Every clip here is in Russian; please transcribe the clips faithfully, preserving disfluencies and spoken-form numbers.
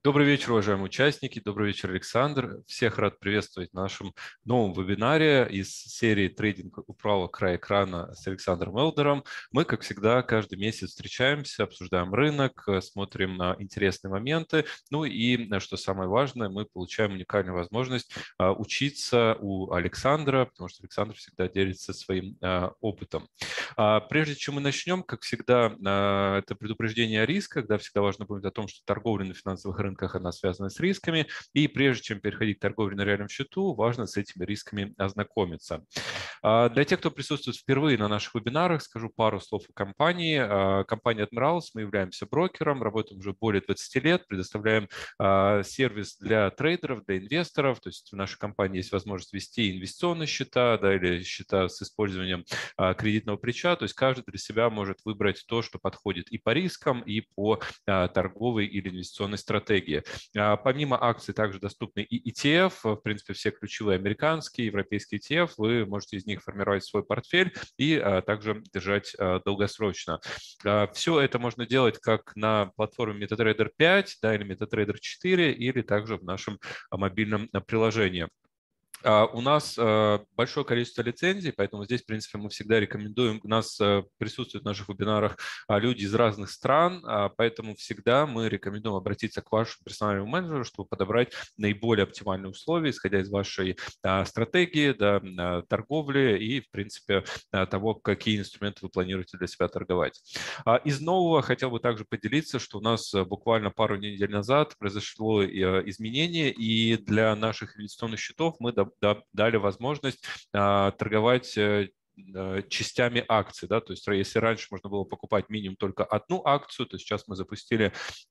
Добрый вечер, уважаемые участники. Добрый вечер, Александр. Всех рад приветствовать в нашем новом вебинаре из серии «Трейдинг у правого края экрана» с Александром Элдером. Мы, как всегда, каждый месяц встречаемся, обсуждаем рынок, смотрим на интересные моменты. Ну и, что самое важное, мы получаем уникальную возможность учиться у Александра, потому что Александр всегда делится своим опытом. Прежде чем мы начнем, как всегда, это предупреждение о рисках. Да, всегда важно помнить о том, что торговля на финансовых рынках она связана с рисками, и прежде чем переходить к торговле на реальном счету, важно с этими рисками ознакомиться. Для тех, кто присутствует впервые на наших вебинарах, скажу пару слов о компании. Компания Admirals, мы являемся брокером, работаем уже более двадцати лет, предоставляем сервис для трейдеров, для инвесторов, то есть в нашей компании есть возможность вести инвестиционные счета, да, или счета с использованием кредитного плеча, то есть каждый для себя может выбрать то, что подходит и по рискам, и по торговой или инвестиционной стратегии. Помимо акций также доступны и и ти эф, в принципе, все ключевые американские, европейские и ти эф, вы можете из них формировать свой портфель и также держать долгосрочно. Все это можно делать как на платформе MetaTrader пять, да, или MetaTrader четыре, или также в нашем мобильном приложении. У нас большое количество лицензий, поэтому здесь, в принципе, мы всегда рекомендуем, у нас присутствуют в наших вебинарах люди из разных стран, поэтому всегда мы рекомендуем обратиться к вашему персональному менеджеру, чтобы подобрать наиболее оптимальные условия, исходя из вашей стратегии, да, торговли и, в принципе, того, какие инструменты вы планируете для себя торговать. Из нового хотел бы также поделиться, что у нас буквально пару недель назад произошло изменение, и для наших инвестиционных счетов мы дали возможность а, торговать частями акций, да, то есть если раньше можно было покупать минимум только одну акцию, то сейчас мы запустили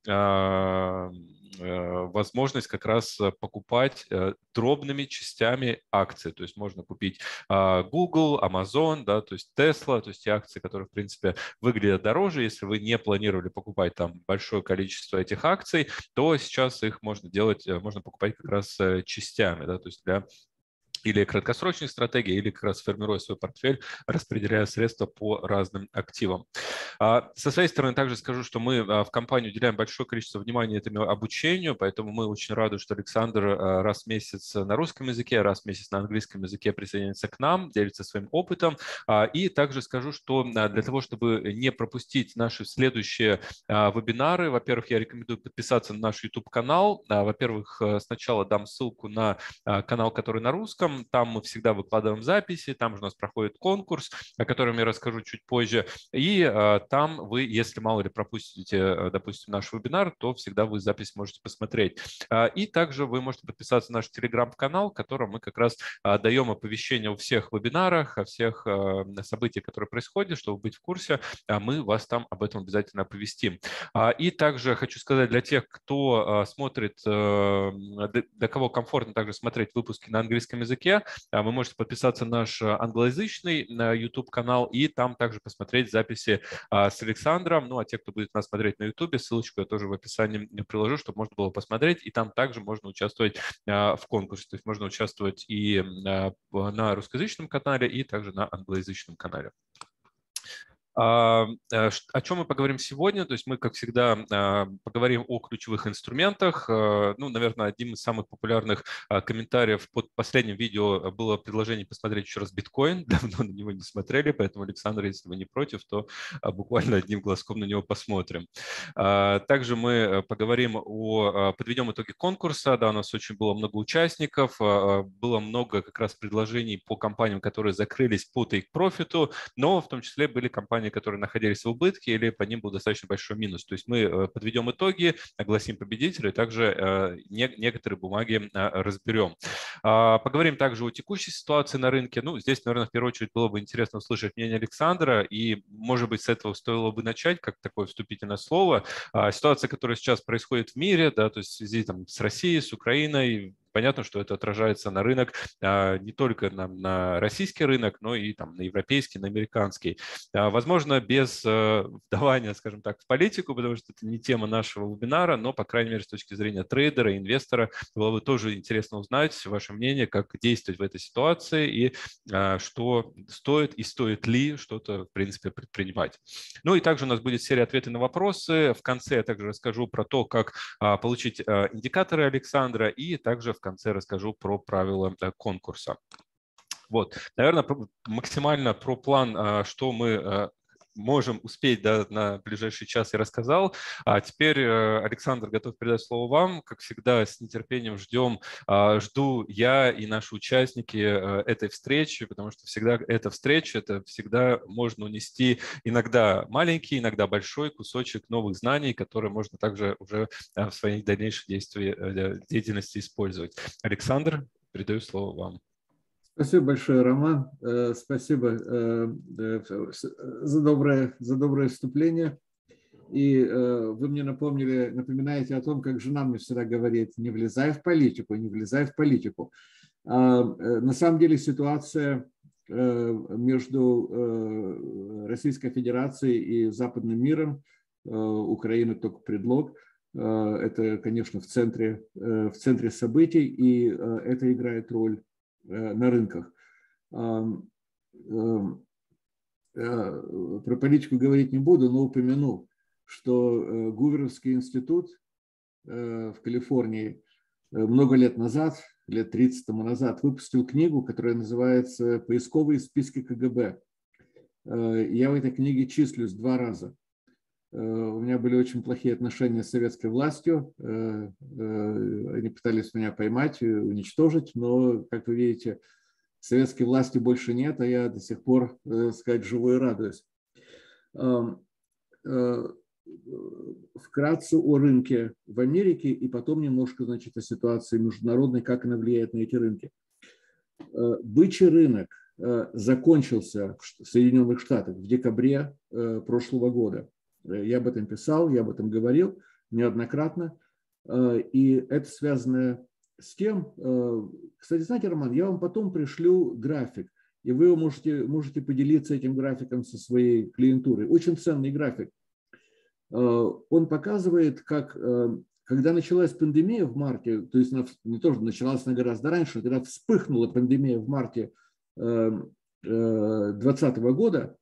э, э, возможность как раз покупать э, дробными частями акций, то есть можно купить э, Google, Amazon, да, то есть Tesla, то есть те акции, которые в принципе выглядят дороже, если вы не планировали покупать там большое количество этих акций, то сейчас их можно делать, можно покупать как раз частями, да, то есть для или краткосрочных стратегий, или как раз формируя свой портфель, распределяя средства по разным активам. Со своей стороны также скажу, что мы в компании уделяем большое количество внимания этому обучению, поэтому мы очень рады, что Александр раз в месяц на русском языке, раз в месяц на английском языке присоединяется к нам, делится своим опытом. И также скажу, что для того, чтобы не пропустить наши следующие вебинары, во-первых, я рекомендую подписаться на наш YouTube-канал. Во-первых, сначала дам ссылку на канал, который на русском. Там мы всегда выкладываем записи, там же у нас проходит конкурс, о котором я расскажу чуть позже. И э, там вы, если мало ли пропустите, э, допустим, наш вебинар, то всегда вы запись можете посмотреть. Э, и также вы можете подписаться на наш телеграм-канал, в котором мы как раз э, даем оповещения о всех вебинарах, о всех э, событиях, которые происходят, чтобы быть в курсе. А мы вас там об этом обязательно оповестим. Э, и также хочу сказать для тех, кто э, смотрит, э, для кого комфортно также смотреть выпуски на английском языке, вы можете подписаться на наш англоязычный YouTube-канал и там также посмотреть записи с Александром. Ну, а те, кто будет нас смотреть на YouTube, ссылочку я тоже в описании приложу, чтобы можно было посмотреть. И там также можно участвовать в конкурсе. То есть можно участвовать и на русскоязычном канале, и также на англоязычном канале. О чем мы поговорим сегодня? То есть мы, как всегда, поговорим о ключевых инструментах. Ну, наверное, одним из самых популярных комментариев под последним видео было предложение посмотреть еще раз биткоин. Давно на него не смотрели, поэтому, Александр, если вы не против, то буквально одним глазком на него посмотрим. Также мы поговорим о, подведем итоги конкурса. Да, у нас очень было много участников, было много как раз предложений по компаниям, которые закрылись по тейк-профиту, но в том числе были компании, которые находились в убытке или по ним был достаточно большой минус. То есть мы подведем итоги, огласим победителя, и также некоторые бумаги разберем. Поговорим также о текущей ситуации на рынке. Ну, здесь, наверное, в первую очередь было бы интересно услышать мнение Александра, и, может быть, с этого стоило бы начать, как такое вступительное слово. Ситуация, которая сейчас происходит в мире, да, то есть в связи там, с Россией, с Украиной, понятно, что это отражается на рынок, не только на, на российский рынок, но и там, на европейский, на американский. Возможно, без вдавания, скажем так, в политику, потому что это не тема нашего вебинара, но, по крайней мере, с точки зрения трейдера, инвестора, было бы тоже интересно узнать ваше мнение, как действовать в этой ситуации и что стоит и стоит ли что-то, в принципе, предпринимать. Ну и также у нас будет серия ответов на вопросы. В конце я также расскажу про то, как получить индикаторы Александра, и также в конце расскажу про правила конкурса. Вот, наверное, максимально про план, что мы можем успеть, да, на ближайший час, я рассказал. А теперь Александр готов передать слово вам. Как всегда, с нетерпением ждем, жду я и наши участники этой встречи, потому что всегда эта встреча, это всегда можно унести иногда маленький, иногда большой кусочек новых знаний, которые можно также уже в своих дальнейших действиях, деятельности использовать. Александр, передаю слово вам. Спасибо большое, Роман. Спасибо за доброе, за доброе вступление. И вы мне напомнили, напоминаете о том, как жена мне всегда говорит: не влезай в политику, не влезай в политику. На самом деле ситуация между Российской Федерацией и западным миром, Украина только предлог, это, конечно, в центре, в центре событий, и это играет роль на рынках. Про политику говорить не буду, но упомяну, что Гуверовский институт в Калифорнии много лет назад, лет тридцать тому назад, выпустил книгу, которая называется «Поисковые списки КГБ». Я в этой книге числюсь два раза. У меня были очень плохие отношения с советской властью. Они пытались меня поймать, уничтожить, но, как вы видите, советской власти больше нет, а я до сих пор, так сказать, живу и радуюсь. Вкратце о рынке в Америке и потом немножко, значит, о ситуации международной, как она влияет на эти рынки. Бычий рынок закончился в Соединенных Штатах в декабре прошлого года. Я об этом писал, я об этом говорил неоднократно. И это связано с тем, кстати, знаете, Роман, я вам потом пришлю график, и вы можете, можете поделиться этим графиком со своей клиентурой. Очень ценный график. Он показывает, как, когда началась пандемия в марте, то есть не то, что началась она гораздо раньше, когда вспыхнула пандемия в марте две тысячи двадцатого года,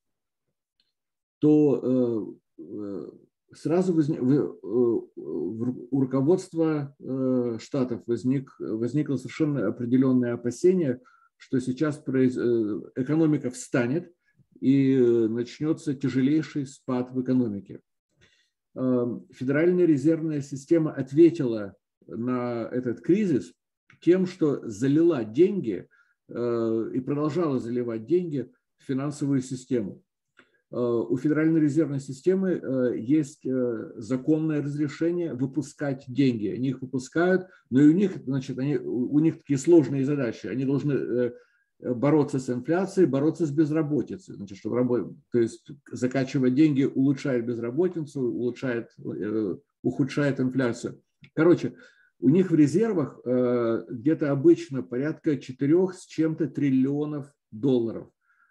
то сразу возник, у руководства штатов возник, возникло совершенно определенное опасение, что сейчас экономика встанет и начнется тяжелейший спад в экономике. Федеральная резервная система ответила на этот кризис тем, что залила деньги и продолжала заливать деньги в финансовую систему. У Федеральной резервной системы есть законное разрешение выпускать деньги. Они их выпускают, но и у них, значит, они, у них такие сложные задачи. Они должны бороться с инфляцией, бороться с безработицей. Значит, чтобы работать, то есть закачивать деньги улучшает безработицу, улучшает, ухудшает инфляцию. Короче, у них в резервах где-то обычно порядка четырёх с чем-то триллионов долларов.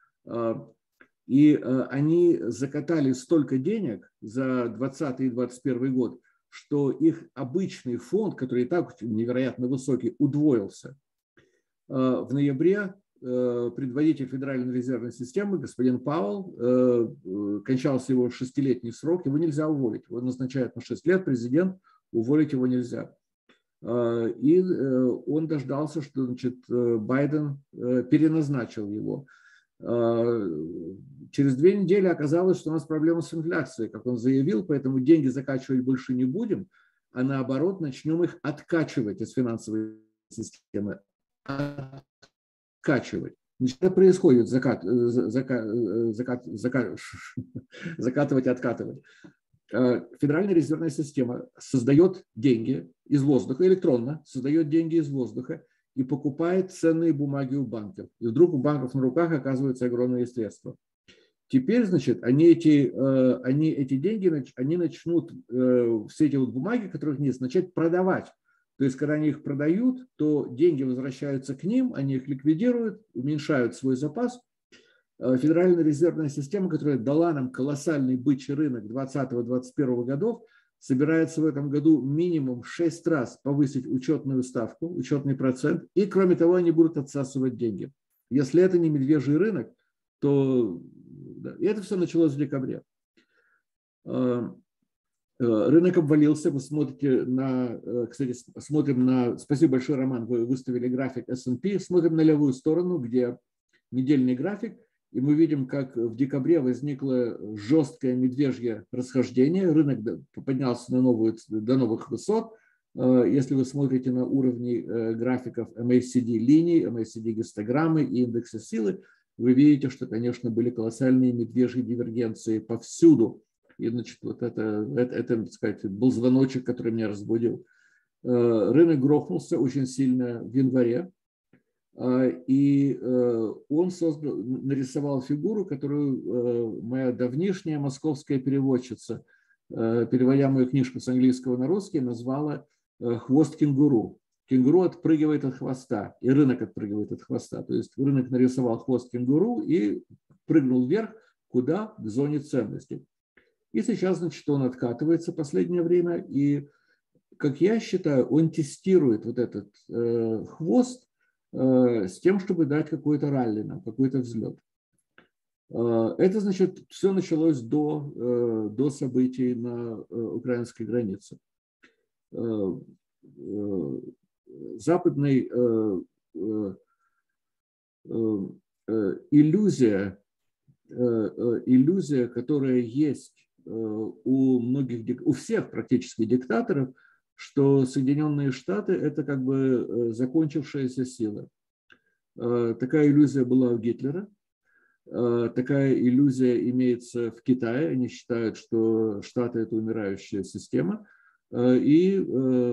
И они закатали столько денег за двадцатый и двадцать первый год, что их обычный фонд, который и так невероятно высокий, удвоился. В ноябре предводитель Федеральной резервной системы, господин Пауэлл, кончался его шестилетний срок, его нельзя уволить. Его назначают на шесть лет, президент, уволить его нельзя. И он дождался, что, значит, Байден переназначил его. Через две недели оказалось, что у нас проблема с инфляцией, как он заявил, поэтому деньги закачивать больше не будем, а наоборот начнем их откачивать из финансовой системы. Откачивать. Что происходит? Закат, закат, закат, закат, закатывать, откатывать. Федеральная резервная система создает деньги из воздуха, электронно создает деньги из воздуха и покупает ценные бумаги у банков. И вдруг у банков на руках оказываются огромные средства. Теперь, значит, они эти, они эти деньги, они начнут все эти вот бумаги, которых нет, начать продавать. То есть, когда они их продают, то деньги возвращаются к ним, они их ликвидируют, уменьшают свой запас. Федеральная резервная система, которая дала нам колоссальный бычий рынок двадцатого-двадцать первого годов, собирается в этом году минимум шесть раз повысить учетную ставку, учетный процент, и, кроме того, они будут отсасывать деньги. Если это не медвежий рынок, то да, и это все началось в декабре. Рынок обвалился, вы смотрите на, кстати, смотрим на, спасибо большое, Роман, вы выставили график эс энд пи, смотрим на левую сторону, где недельный график, и мы видим, как в декабре возникло жесткое медвежье расхождение, рынок поднялся на новую, до новых высот. Если вы смотрите на уровни графиков эм эй си ди линий, эм эй си ди гистограммы и индекса силы, вы видите, что, конечно, были колоссальные медвежьи дивергенции повсюду. И, значит, вот это, это, это, так сказать, был звоночек, который меня разбудил. Рынок грохнулся очень сильно в январе, и он создал, нарисовал фигуру, которую моя давнишняя московская переводчица, переводя мою книжку с английского на русский, назвала «хвост кенгуру». Кенгуру отпрыгивает от хвоста, и рынок отпрыгивает от хвоста. То есть рынок нарисовал хвост кенгуру и прыгнул вверх, куда? К зоне ценностей. И сейчас, значит, он откатывается в последнее время, и, как я считаю, он тестирует вот этот э, хвост э, с тем, чтобы дать какой-то ралли нам, какой-то взлет. Э, это, значит, все началось до, э, до событий на э, украинской границе. Э, э, западный э, э, э, иллюзия, э, э, иллюзия, которая есть у многих, у всех практически диктаторов, что Соединенные Штаты – это как бы закончившаяся сила. Такая иллюзия была у Гитлера, такая иллюзия имеется в Китае. Они считают, что Штаты – это умирающая система. И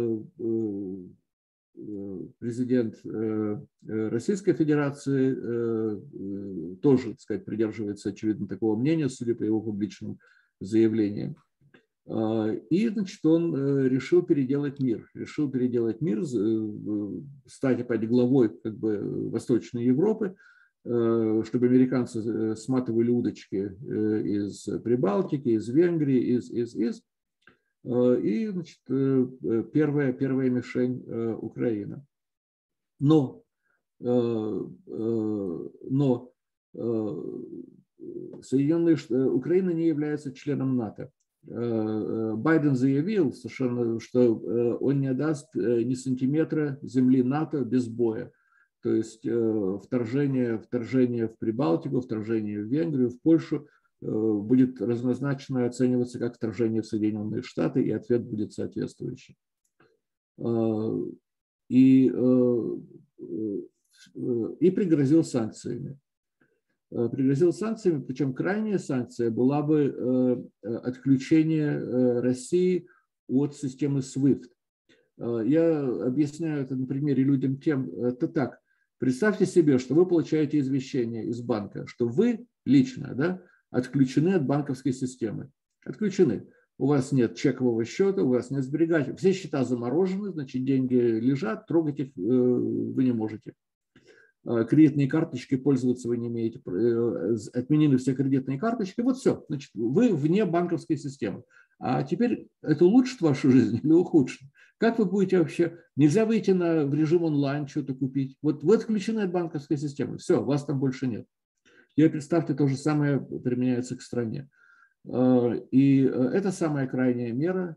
президент Российской Федерации тоже, так сказать, придерживается, очевидно, такого мнения, судя по его публичным заявлением. И, значит, он решил переделать мир. Решил переделать мир, стать опять главой как бы Восточной Европы, чтобы американцы сматывали удочки из Прибалтики, из Венгрии, из, из, из. И, значит, первая, первая мишень Украина. Но, но Соединенные Штаты, Украина не является членом НАТО. Байден заявил совершенно, что он не отдаст ни сантиметра земли НАТО без боя. То есть вторжение, вторжение в Прибалтику, вторжение в Венгрию, в Польшу будет равнозначно оцениваться как вторжение в Соединенные Штаты, и ответ будет соответствующий. И, и пригрозил санкциями. Пригрозил санкциями, причем крайняя санкция была бы отключение России от системы свифт. Я объясняю это на примере людям тем, это так, представьте себе, что вы получаете извещение из банка, что вы лично, да, отключены от банковской системы. Отключены. У вас нет чекового счета, у вас нет сберегателей. Все счета заморожены, значит, деньги лежат, трогать их вы не можете. Кредитные карточки пользоваться вы не имеете, отменены все кредитные карточки, вот все, значит, вы вне банковской системы. А теперь это улучшит вашу жизнь или ухудшит? Как вы будете вообще, нельзя выйти на, в режим онлайн, что-то купить, вот вы отключены от банковской системы, все, вас там больше нет. Теперь представьте, то же самое применяется к стране. И это самая крайняя мера,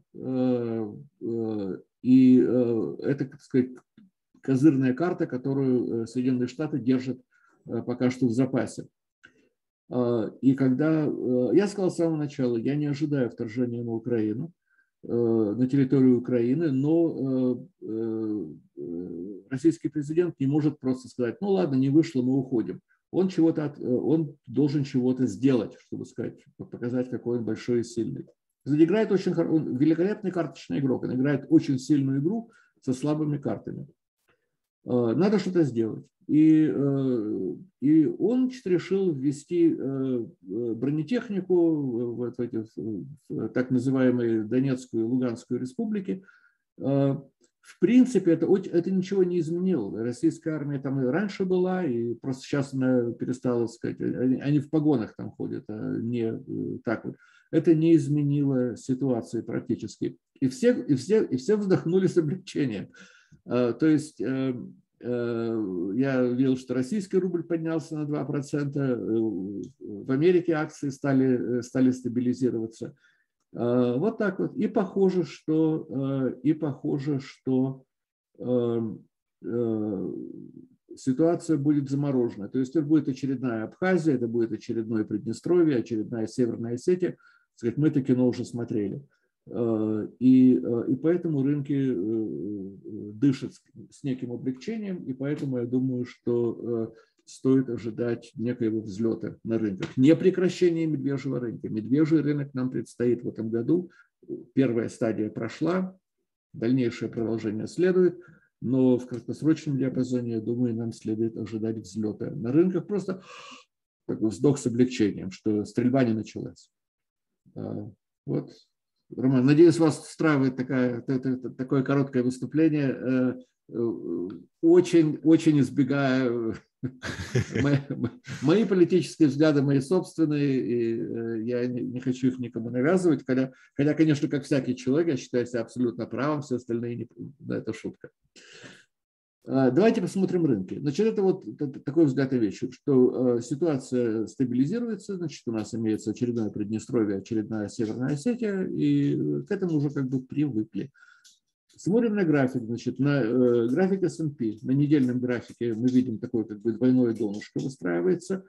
и это, так сказать, козырная карта, которую Соединенные Штаты держат пока что в запасе. И когда я сказал с самого начала, я не ожидаю вторжения на Украину, на территорию Украины, но российский президент не может просто сказать, ну ладно, не вышло, мы уходим. Он, чего-то, он должен чего-то сделать, чтобы сказать, показать, какой он большой и сильный. Он играет очень он великолепный карточный игрок, он играет очень сильную игру со слабыми картами. Надо что-то сделать. И, и он значит, решил ввести бронетехнику в, эти, в так называемые Донецкую и Луганскую республики. В принципе, это, это ничего не изменило. Российская армия там и раньше была, и просто сейчас она перестала, сказать, они, они в погонах там ходят, а не так вот. Это не изменило ситуации практически. И все, и все, и все вздохнули с облегчением. То есть я видел, что российский рубль поднялся на два процента, в Америке акции стали, стали стабилизироваться. Вот так вот. И похоже, что, и похоже, что ситуация будет заморожена. То есть это будет очередная Абхазия, это будет очередное Приднестровье, очередная Северная Осетия. Мы это кино уже смотрели. И, и поэтому рынки дышат с неким облегчением, и поэтому я думаю, что стоит ожидать некоего взлета на рынках. Не прекращение медвежьего рынка. Медвежий рынок нам предстоит в этом году. Первая стадия прошла, дальнейшее продолжение следует, но в краткосрочном диапазоне, я думаю, нам следует ожидать взлета на рынках. Просто такой вздох с облегчением, что стрельба не началась. Вот. Роман, надеюсь, вас устраивает такая, такое короткое выступление. Очень, очень избегая мои, мои политические взгляды, мои собственные, и я не, не хочу их никому навязывать, хотя, хотя, конечно, как всякий человек, я считаю себя абсолютно правым, все остальные не, да, это шутка. Давайте посмотрим рынки. Значит, это вот такой взгляд на вещи, что ситуация стабилизируется, значит, у нас имеется очередное Приднестровье, очередная Северная Осетия, и к этому уже как бы привыкли. Смотрим на график, значит, на э, график эс энд пи. На недельном графике мы видим такое как бы двойное донышко выстраивается.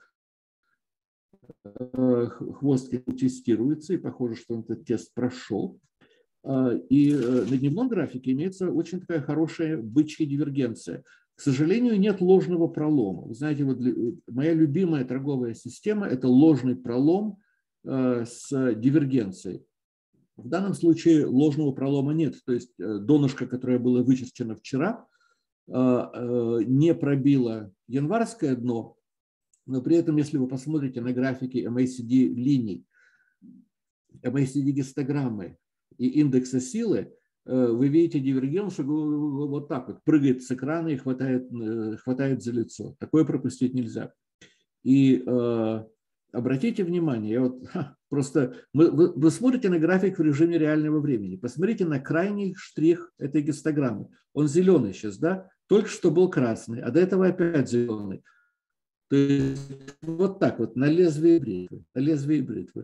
Э, хвост тестируется, и похоже, что он этот тест прошел. Э, и э, на дневном графике имеется очень такая хорошая бычья дивергенция. К сожалению, нет ложного пролома. Вы знаете, вот моя любимая торговая система – это ложный пролом э, с дивергенцией. В данном случае ложного пролома нет, то есть донышко, которое было вычерчено вчера, не пробило январское дно, но при этом, если вы посмотрите на графики эм эй си ди линий, эм эй си ди гистограммы и индекса силы, вы видите дивергенцию, вот так вот прыгает с экрана и хватает, хватает за лицо. Такое пропустить нельзя. И обратите внимание, я вот, ха, просто вы, вы, вы смотрите на график в режиме реального времени. Посмотрите на крайний штрих этой гистограммы. Он зеленый сейчас, да? Только что был красный, а до этого опять зеленый. То есть вот так вот, на лезвие бритвы. На лезвие бритвы.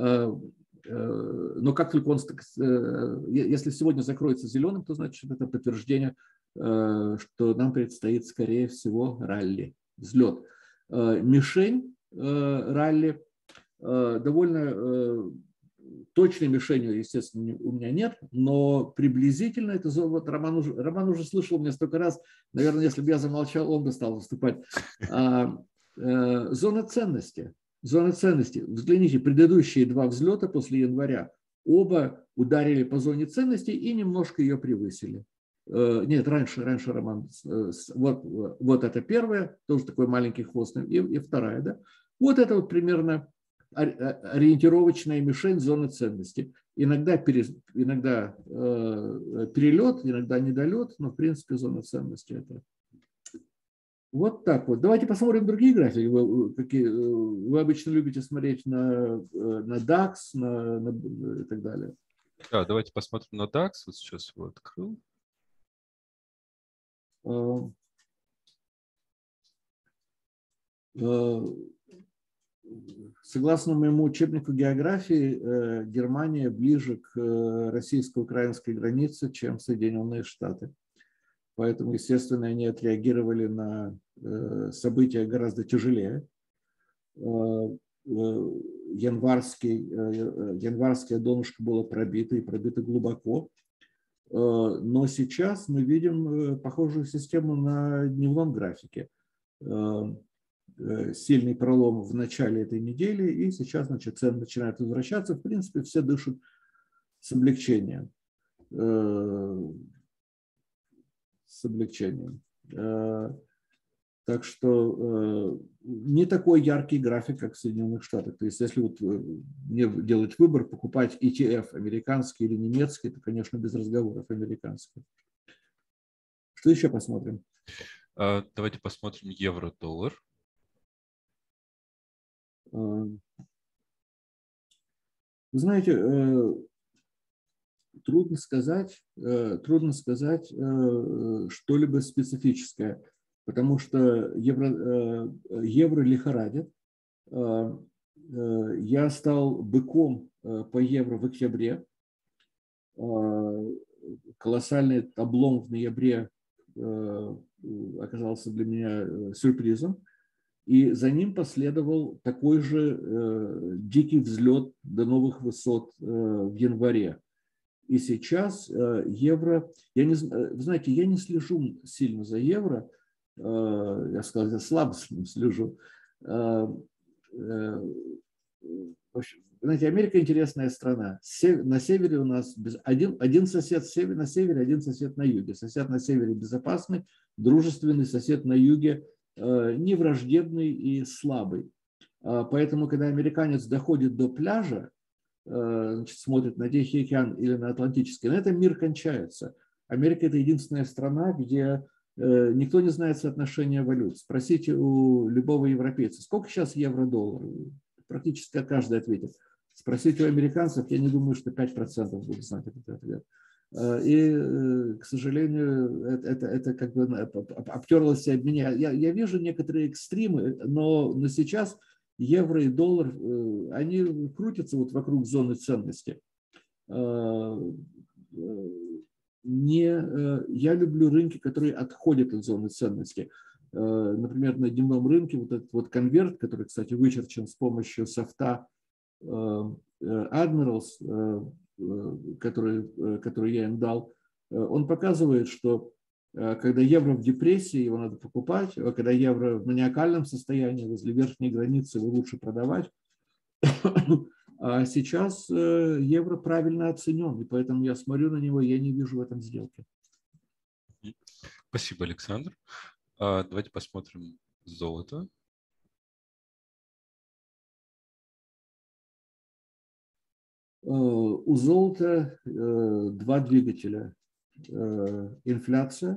Но как только он, если сегодня закроется зеленым, то значит это подтверждение, что нам предстоит, скорее всего, ралли, взлет. Мишень ралли довольно точной мишенью, естественно, у меня нет, но приблизительно это вот Роман уже, Роман уже слышал меня столько раз, наверное, если бы я замолчал, он бы стал выступать. А, а, зона ценности. Зона ценности. Взгляните, предыдущие два взлета после января оба ударили по зоне ценности и немножко ее превысили. Нет, раньше, раньше Роман, вот, вот это первое, тоже такой маленький хвост, и, и вторая, да. Вот это вот примерно ориентировочная мишень зоны ценности. Иногда, пере, иногда э, перелет, иногда недолет, но в принципе зона ценности это. Вот так вот. Давайте посмотрим другие графики. Вы, какие, вы обычно любите смотреть на, на дакс, на, на, и так далее. Да, давайте посмотрим на дакс. Вот сейчас его открыл. Согласно моему учебнику географии, Германия ближе к российско-украинской границе, чем Соединенные Штаты. Поэтому, естественно, они отреагировали на события гораздо тяжелее. Январский, январское донышко было пробито и пробито глубоко. Но сейчас мы видим похожую систему на дневном графике. Сильный пролом в начале этой недели, и сейчас, значит, цены начинают возвращаться. В принципе, все дышат с облегчением. С облегчением. Так что не такой яркий график, как в Соединенных Штатах. То есть, если вот мне делать выбор, покупать и ти эф американский или немецкий, то, конечно, без разговоров американский. Что еще посмотрим? Давайте посмотрим евро-доллар. Вы знаете, трудно сказать, трудно сказать что-либо специфическое, потому что евро, евро лихорадит. Я стал быком по евро в октябре. Колоссальный облом в ноябре оказался для меня сюрпризом. И за ним последовал такой же э, дикий взлет до новых высот э, в январе. И сейчас э, евро, я не, вы знаете, я не слежу сильно за евро, э, я сказал, я слабо слежу. Э, э, в общем, знаете, Америка интересная страна. На севере у нас без, один, один сосед север, на севере, один сосед на юге. Сосед на севере безопасный, дружественный, сосед на юге не враждебный и слабый. Поэтому, когда американец доходит до пляжа, значит, смотрит на Тихий океан или на Атлантический, на этом мир кончается. Америка – это единственная страна, где никто не знает соотношения валют. Спросите у любого европейца, сколько сейчас евро-доллар? Практически каждый ответит. Спросите у американцев, я не думаю, что пять процентов будут знать этот ответ. И, к сожалению, это, это, это как бы обтерлось об меня. Я, я вижу некоторые экстримы, но, но сейчас евро и доллар, они крутятся вот вокруг зоны ценности. Не, я люблю рынки, которые отходят от зоны ценности. Например, на дневном рынке вот этот вот конверт, который, кстати, вычерчен с помощью софта Admirals, который, который я им дал, он показывает, что когда евро в депрессии, его надо покупать, а когда евро в маниакальном состоянии, возле верхней границы, его лучше продавать. А сейчас евро правильно оценен, и поэтому я смотрю на него, я не вижу в этом сделки. Спасибо, Александр. Давайте посмотрим золото. У золота два двигателя. Инфляция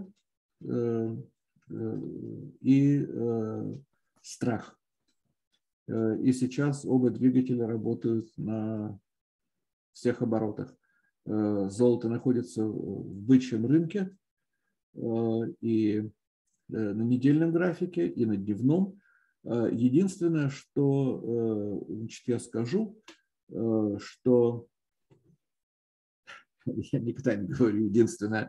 и страх. И сейчас оба двигателя работают на всех оборотах. Золото находится в бычьем рынке и на недельном графике, и на дневном. Единственное, что, значит, я скажу, что я никогда не говорю единственное.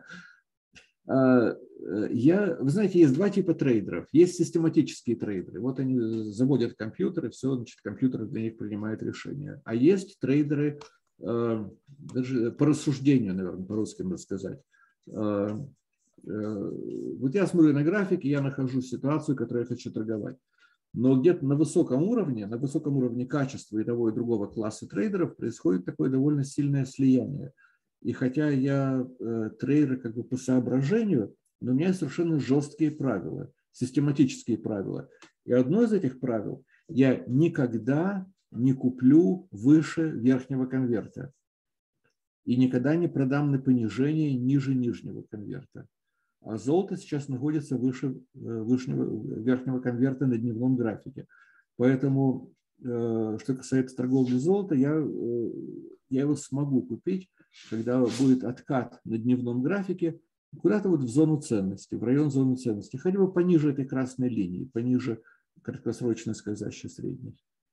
Я, вы знаете, есть два типа трейдеров. Есть систематические трейдеры. Вот они заводят компьютеры, все, значит, компьютер для них принимает решения. А есть трейдеры, даже по рассуждению, наверное, по-русски надо сказать. Вот я смотрю на график, и я нахожу ситуацию, которую я хочу торговать. Но где-то на высоком уровне, на высоком уровне качества и того и другого класса трейдеров происходит такое довольно сильное слияние. И хотя я э, трейдер как бы по соображению, но у меня есть совершенно жесткие правила, систематические правила. И одно из этих правил – я никогда не куплю выше верхнего конверта и никогда не продам на понижение ниже нижнего конверта. А золото сейчас находится выше вышнего, верхнего конверта на дневном графике. Поэтому, что касается торговли золота, я, я его смогу купить, когда будет откат на дневном графике куда-то вот в зону ценности, в район зоны ценности, хотя бы пониже этой красной линии, пониже краткосрочной скользящей средней.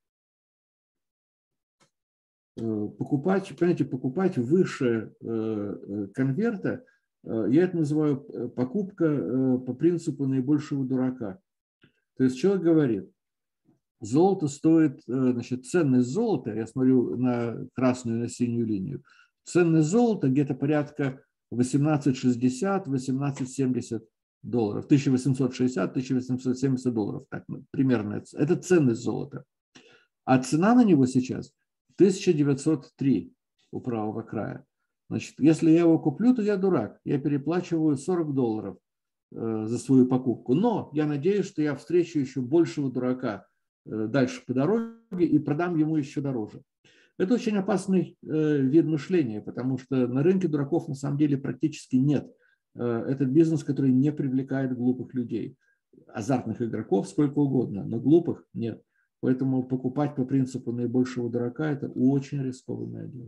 Покупать, понимаете, покупать выше конверта, я это называю покупка по принципу наибольшего дурака. То есть человек говорит, золото стоит, значит, ценность золота, я смотрю на красную и на синюю линию, ценность золота где-то порядка восемнадцать шестьдесят — восемнадцать семьдесят долларов, тысяча восемьсот шестьдесят — тысяча восемьсот семьдесят долларов, так, примерно, это ценность золота. А цена на него сейчас тысяча девятьсот три у правого края. Значит, если я его куплю, то я дурак. Я переплачиваю сорок долларов э, за свою покупку. Но я надеюсь, что я встречу еще большего дурака э, дальше по дороге и продам ему еще дороже. Это очень опасный э, вид мышления, потому что на рынке дураков на самом деле практически нет. Это бизнес, который не привлекает глупых людей. Азартных игроков сколько угодно, но глупых нет. Поэтому покупать по принципу наибольшего дурака – это очень рискованное дело.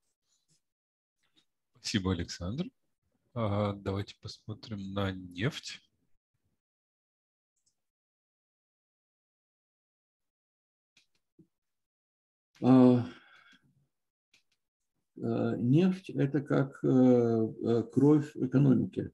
Спасибо, Александр. Давайте посмотрим на нефть. Нефть – это как кровь экономики.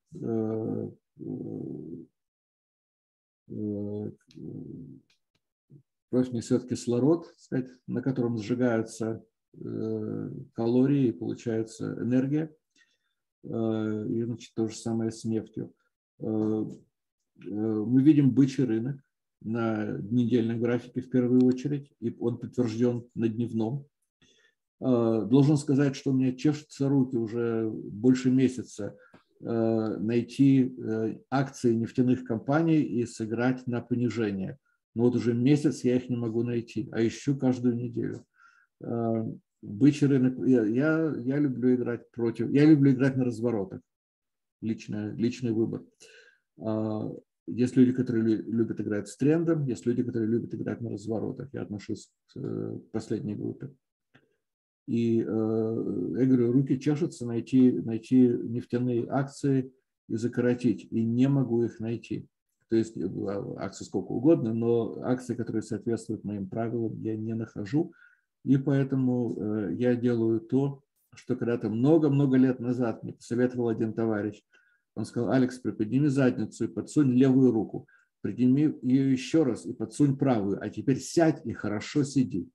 Кровь несет кислород, так сказать, на котором сжигаются калории и получается энергия. И, значит, то же самое с нефтью. Мы видим бычий рынок на недельном графике в первую очередь, и он подтвержден на дневном. Должен сказать, что у меня чешутся руки уже больше месяца найти акции нефтяных компаний и сыграть на понижение. Но вот уже месяц я их не могу найти, а ищу каждую неделю. Бычий рынок, я, я, я люблю играть против, я люблю играть на разворотах. Личный, личный выбор. Есть люди, которые любят играть с трендом, есть люди, которые любят играть на разворотах. Я отношусь к последней группе. И я говорю, руки чешутся найти, найти нефтяные акции и закоротить. И не могу их найти. То есть акции сколько угодно, но акции, которые соответствуют моим правилам, я не нахожу. И поэтому я делаю то, что когда-то много-много лет назад мне посоветовал один товарищ. Он сказал: Алекс, приподними задницу и подсунь левую руку. Подними ее еще раз и подсунь правую. А теперь сядь и хорошо сиди.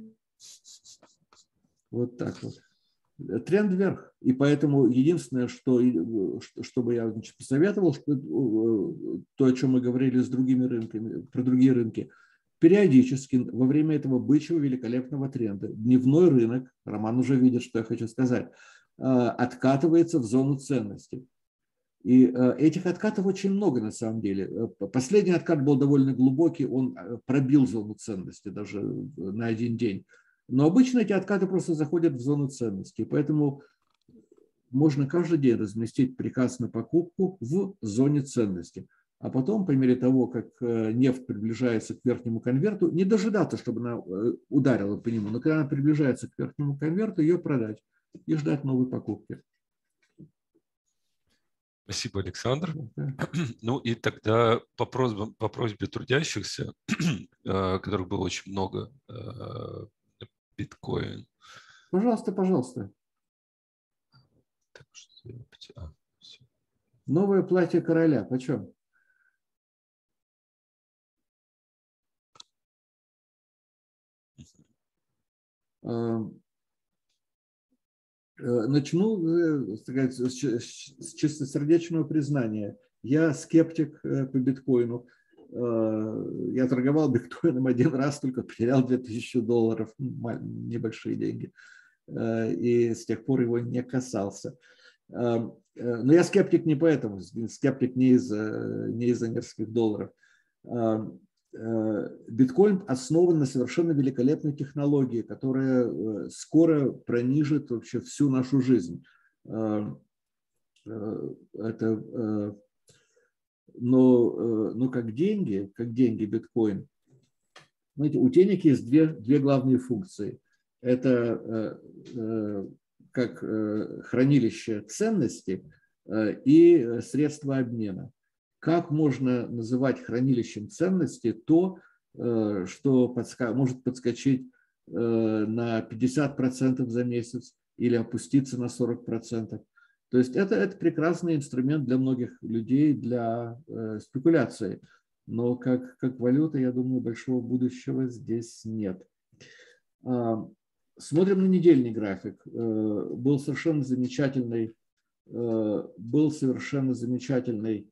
Вот так вот. Тренд вверх. И поэтому единственное, что, что бы я, значит, посоветовал, что, то, о чем мы говорили с другими рынками, про другие рынки, периодически во время этого бычьего великолепного тренда дневной рынок, Роман уже видит, что я хочу сказать, откатывается в зону ценностей. И этих откатов очень много на самом деле. Последний откат был довольно глубокий, он пробил зону ценности даже на один день. Но обычно эти откаты просто заходят в зону ценностей. Поэтому можно каждый день разместить приказ на покупку в зоне ценности. А потом, по мере того, как нефть приближается к верхнему конверту, не дожидаться, чтобы она ударила по нему, но когда она приближается к верхнему конверту, ее продать и ждать новой покупки. Спасибо, Александр. Ну и тогда по просьбе, по просьбе трудящихся, которых было очень много, биткоин. Пожалуйста, пожалуйста. Так, что... а, новое платье короля. Почем? Начну, сказать, с чистосердечного признания. Я скептик по биткоину. Я торговал биткоином один раз, только потерял две тысячи долларов, небольшие деньги. И с тех пор его не касался. Но я скептик не поэтому, скептик не из-за не из-за нескольких долларов. Биткоин основан на совершенно великолепной технологии, которая скоро пронижит вообще всю нашу жизнь. Это, но, но как деньги, как деньги биткоин, знаете, у денег есть две, две главные функции. Это как хранилище ценности и средства обмена. Как можно называть хранилищем ценности то, что подска- может подскочить на пятьдесят процентов за месяц или опуститься на сорок процентов? То есть это, это прекрасный инструмент для многих людей, для спекуляции. Но как, как валюта, я думаю, большого будущего здесь нет. Смотрим на недельный график. Был совершенно замечательный, был совершенно замечательный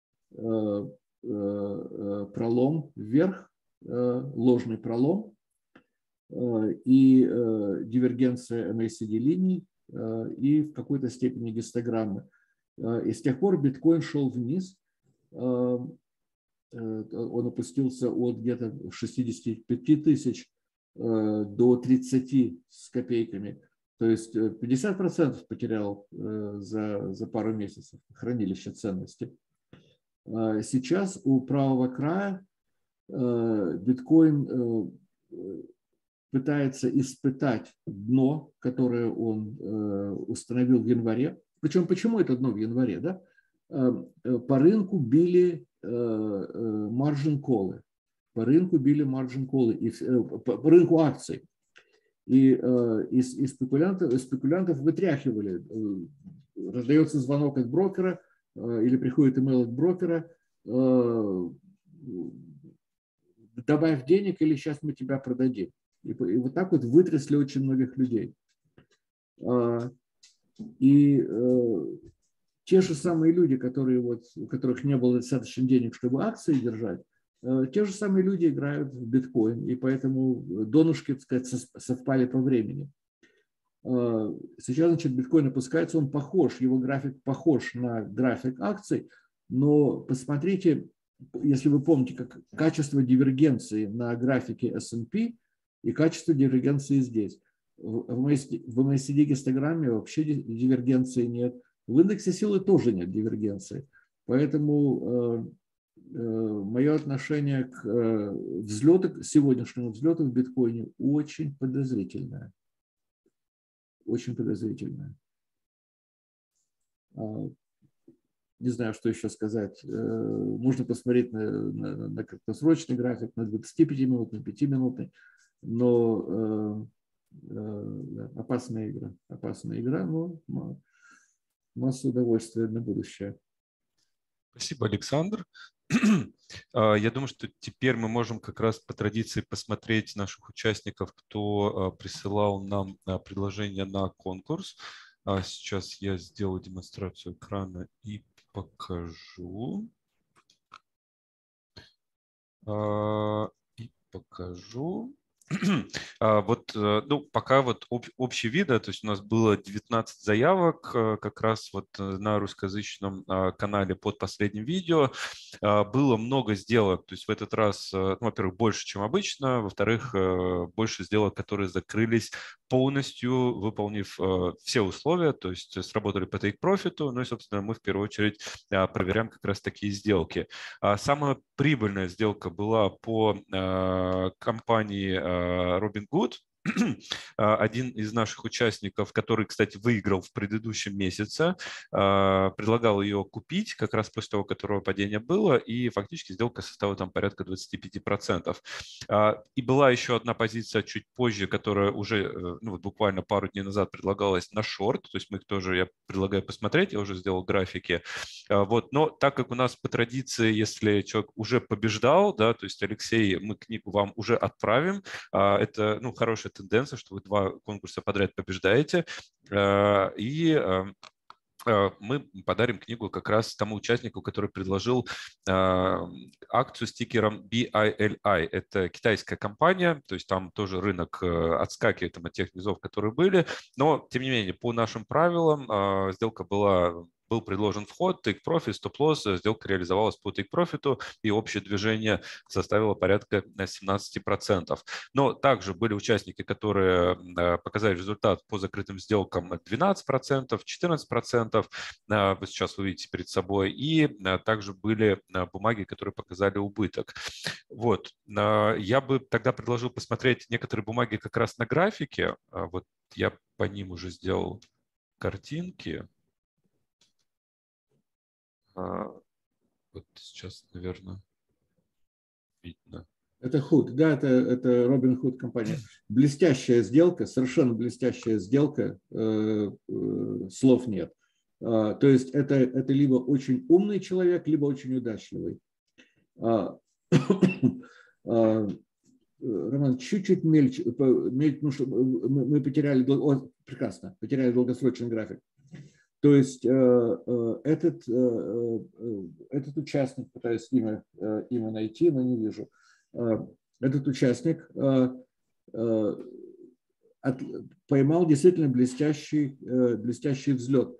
пролом вверх, ложный пролом и дивергенция эм эй си ди линий и в какой-то степени гистограммы. И с тех пор биткоин шел вниз. Он опустился от где-то шестидесяти пяти тысяч до тридцати с копейками. То есть пятьдесят процентов потерял за, за пару месяцев хранилище ценностей. Сейчас у правого края биткоин пытается испытать дно, которое он установил в январе. Причем почему это дно в январе? Да? По рынку били маржин колы. По рынку били маржин колы. И, по рынку акций. И, и, и спекулянтов, спекулянтов вытряхивали. Раздается звонок от брокера или приходит имейл от брокера: добавь денег, или сейчас мы тебя продадим. И, и вот так вот вытрясли очень многих людей. И те же самые люди, которые вот, у которых не было достаточно денег, чтобы акции держать, те же самые люди играют в биткоин, и поэтому донышки, так сказать, совпали по времени. Сейчас, значит, биткоин опускается, он похож, его график похож на график акций, но посмотрите, если вы помните, как качество дивергенции на графике эс энд пи и качество дивергенции здесь. В эм эй си ди-гистограмме вообще дивергенции нет, в индексе силы тоже нет дивергенции, поэтому мое отношение к взлету, к сегодняшнему взлету в биткоине очень подозрительное. Очень подозрительное. Не знаю, что еще сказать. Можно посмотреть на, на, на краткосрочный график, на двадцатипятиминутный, пятиминутный, но э, опасная игра. Опасная игра, но масса удовольствия на будущее. Спасибо, Александр. Я думаю, что теперь мы можем как раз по традиции посмотреть наших участников, кто присылал нам предложение на конкурс. Сейчас я сделаю демонстрацию экрана и покажу. И покажу. Вот, ну, пока вот общий вид, то есть у нас было девятнадцать заявок как раз вот на русскоязычном канале под последним видео. Было много сделок, то есть в этот раз, ну, во-первых, больше, чем обычно, во-вторых, больше сделок, которые закрылись полностью, выполнив все условия, то есть сработали по take-profit, ну и, собственно, мы в первую очередь проверяем как раз такие сделки. Самая прибыльная сделка была по компании Robinhood. Один из наших участников, который, кстати, выиграл в предыдущем месяце, предлагал ее купить как раз после того, которого падение было, и фактически сделка составила там порядка двадцати пяти процентов. И была еще одна позиция чуть позже, которая уже, ну, вот буквально пару дней назад предлагалась на шорт, то есть мы их тоже, я предлагаю посмотреть, я уже сделал графики. Вот. Но так как у нас по традиции, если человек уже побеждал, да, то есть, Алексей, мы книгу вам уже отправим, это, ну, хорошая тенденция, что вы два конкурса подряд побеждаете, и мы подарим книгу как раз тому участнику, который предложил акцию с тикером би ай эл ай. Это китайская компания, то есть там тоже рынок отскакивает от тех низов, которые были, но, тем не менее, по нашим правилам сделка была... был предложен вход, take profit, стоп-лосс, сделка реализовалась по take profit, и общее движение составило порядка семнадцати процентов. Но также были участники, которые показали результат по закрытым сделкам двенадцать процентов, четырнадцать процентов, вы сейчас увидите перед собой, и также были бумаги, которые показали убыток. Вот. Я бы тогда предложил посмотреть некоторые бумаги как раз на графике. Вот я по ним уже сделал картинки. Вот сейчас, наверное, видно. Это Худ, да, это, это Robinhood компания. Блестящая сделка, совершенно блестящая сделка, э, э, слов нет. А, то есть это, это либо очень умный человек, либо очень удачливый. А, а, Роман, чуть-чуть мельче, мель, ну, что мы, мы потеряли, о, прекрасно, потеряли долгосрочный график. То есть этот, этот участник, пытаюсь имя, имя найти, но не вижу, этот участник поймал действительно блестящий, блестящий взлет.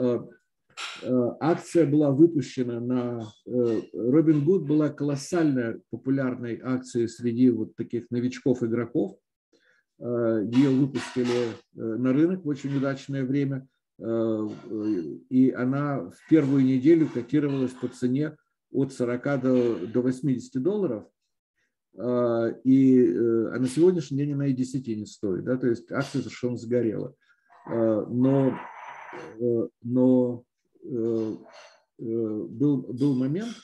Акция была выпущена на... Robinhood была колоссально популярной акцией среди вот таких новичков-игроков. Ее выпустили на рынок в очень удачное время. И она в первую неделю котировалась по цене от сорока до восьмидесяти долларов. И на сегодняшний день она и десяти не стоит. Да? То есть акция совершенно сгорела. Но, но был, был момент,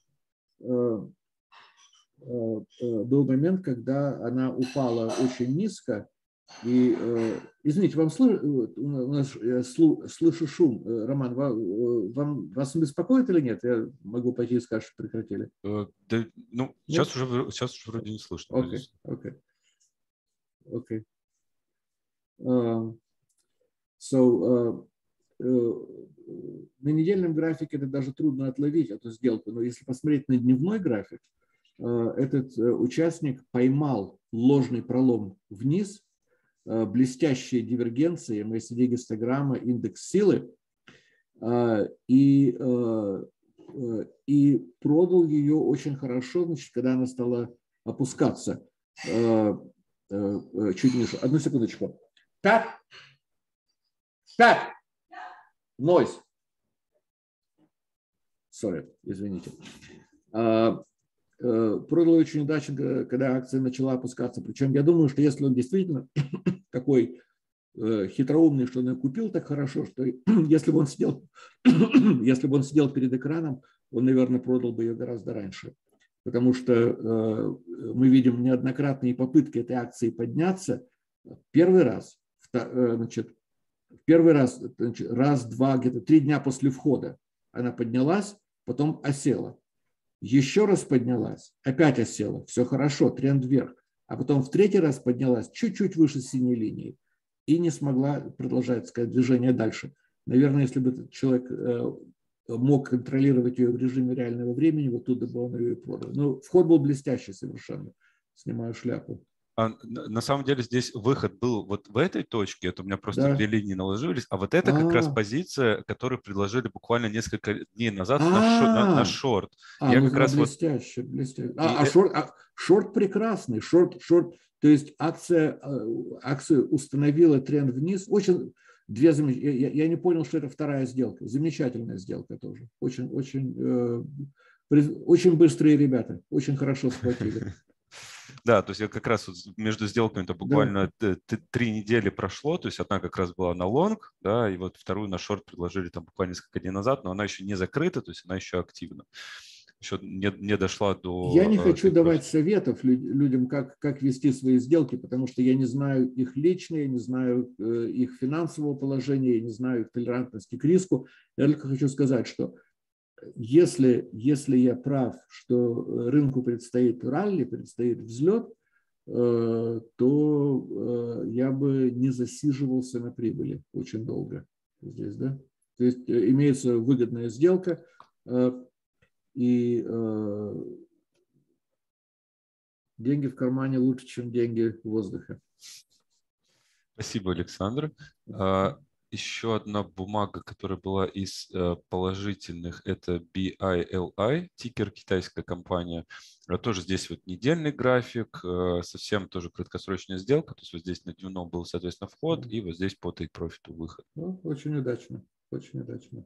был момент, когда она упала очень низко. И, извините, вам слыш, у нас слышу шум. Роман, вам, вас он беспокоит или нет? Я могу пойти и сказать, что прекратили. Да, ну, сейчас уже, сейчас уже вроде не слышно. Окей, окей. Окей. So, uh, uh, на недельном графике это даже трудно отловить эту сделку, но если посмотреть на дневной график, uh, этот uh, участник поймал ложный пролом вниз, uh, блестящие дивергенции, эм эй си ди-гистограмма, индекс силы, uh, и, uh, uh, и продал ее очень хорошо, значит, когда она стала опускаться uh, uh, чуть ниже. Одну секундочку. Pat, Pat, noise. Sorry, извините. Uh, uh, продал очень удачно, когда акция начала опускаться. Причем я думаю, что если он действительно такой uh, хитроумный, что он купил так хорошо, что если бы он сидел, если бы он сидел перед экраном, он, наверное, продал бы ее гораздо раньше. Потому что uh, мы видим неоднократные попытки этой акции подняться. Первый раз, значит, первый раз, значит, раз, два, где-то три дня после входа она поднялась, потом осела. Еще раз поднялась, опять осела. Все хорошо, тренд вверх. А потом в третий раз поднялась чуть-чуть выше синей линии и не смогла продолжать, сказать, движение дальше. Наверное, если бы этот человек мог контролировать ее в режиме реального времени, вот туда бы он ее и продал. Но вход был блестящий совершенно. Снимаю шляпу. А, на самом деле здесь выход был вот в этой точке, это у меня просто Да. две линии наложились, а вот это как раз позиция, которую предложили буквально несколько дней назад на, шо, на, на шорт. А, Я ну, как раз блестяще, вот... блестяще. А, И... а, шорт, а шорт прекрасный, шорт, шорт, то есть акция, акция установила тренд вниз, очень... Две замеч... я, я не понял, что это вторая сделка. Замечательная сделка тоже. Очень, очень, э, очень быстрые ребята. Очень хорошо схватили. Да, то есть я как раз вот между сделками это буквально да. три недели прошло, то есть одна как раз была на лонг, да, и вот вторую на шорт предложили там буквально несколько дней назад, но она еще не закрыта, то есть она еще активна. Еще не, не дошла до... Я не хочу давать советов людям, как, как вести свои сделки, потому что я не знаю их личные, я не знаю их финансового положения, я не знаю их толерантности к риску. Я только хочу сказать, что если, если я прав, что рынку предстоит ралли, предстоит взлет, то я бы не засиживался на прибыли очень долго здесь, да? То есть имеется выгодная сделка, и э, деньги в кармане лучше, чем деньги в воздухе. Спасибо, Александр. Еще одна бумага, которая была из положительных, это би ай эл ай, тикер, китайская компания. Тоже здесь вот недельный график, совсем тоже краткосрочная сделка. То есть вот здесь на дневном был, соответственно, вход, и вот здесь по тейк-профиту выход. Ну, очень удачно, очень удачно.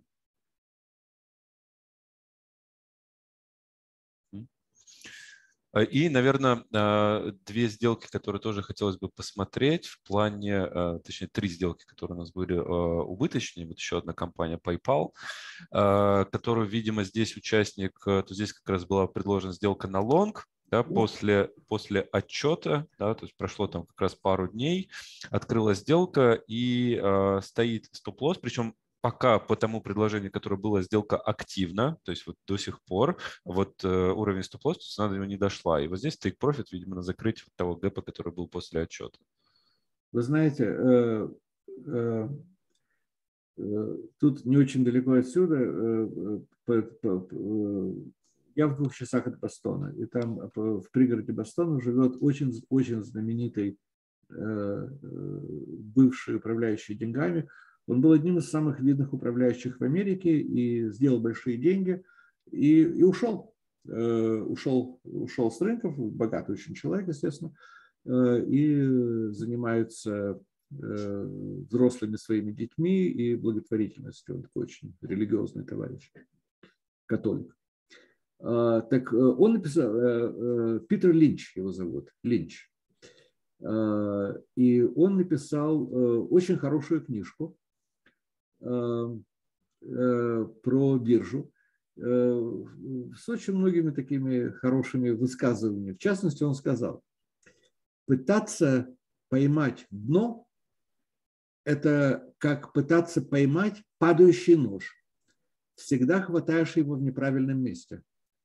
И, наверное, две сделки, которые тоже хотелось бы посмотреть в плане, точнее, три сделки, которые у нас были убыточные. Вот еще одна компания PayPal, которую, видимо, здесь участник, то здесь как раз была предложена сделка на лонг, да, после, после отчета, да, то есть прошло там как раз пару дней, открылась сделка и стоит стоп-лосс, причем пока по тому предложению, которое было, сделка активна, то есть вот до сих пор вот э, уровень стоп-лосс, то есть она до него не дошла. И вот здесь take-profit, видимо, на закрытие того гэпа, который был после отчета. Вы знаете, э, э, э, тут не очень далеко отсюда, э, э, э, я в двух часах от Бостона, и там в пригороде Бостона живет очень, очень знаменитый э, бывший управляющий деньгами. Он был одним из самых видных управляющих в Америке и сделал большие деньги и, и ушел. Э, ушел. Ушел с рынков, богатый очень человек, естественно. и занимаются взрослыми своими детьми и благотворительностью. Он такой очень религиозный товарищ, католик. Так он написал, Питер Линч его зовут, Линч. И он написал очень хорошую книжку про биржу с очень многими такими хорошими высказываниями. В частности, он сказал, пытаться поймать дно – это как пытаться поймать падающий нож. Всегда хватаешь его в неправильном месте.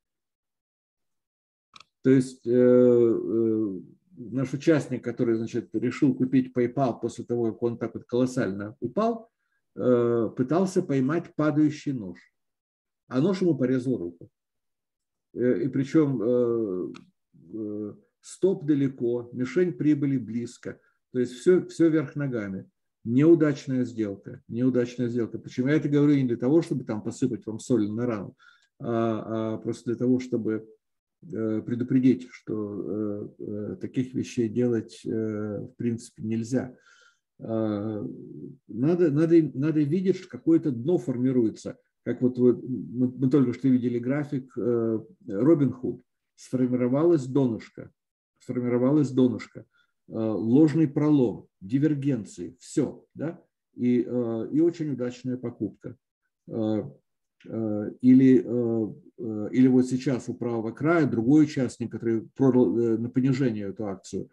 То есть э, э, наш участник, который, значит, решил купить PayPal после того, как он так вот колоссально упал, э, пытался поймать падающий нож. А нож ему порезал руку. Э, и причем э, э, стоп далеко, мишень прибыли близко. То есть все, все вверх ногами. Неудачная сделка. Неудачная сделка. Почему я это говорю не для того, чтобы там посыпать вам соль на рану, а, а просто для того, чтобы предупредить, что э, таких вещей делать э, в принципе нельзя. Э, надо, надо, надо видеть, что какое-то дно формируется. Как вот, вот мы, мы только что видели график э, Робин Худ. Сформировалось донышко. Сформировалось донышко. Э, ложный пролом, дивергенции, все. Да? И, э, и очень удачная покупка. Э, Или, или вот сейчас у правого края другой участник, который продал на понижение эту акцию.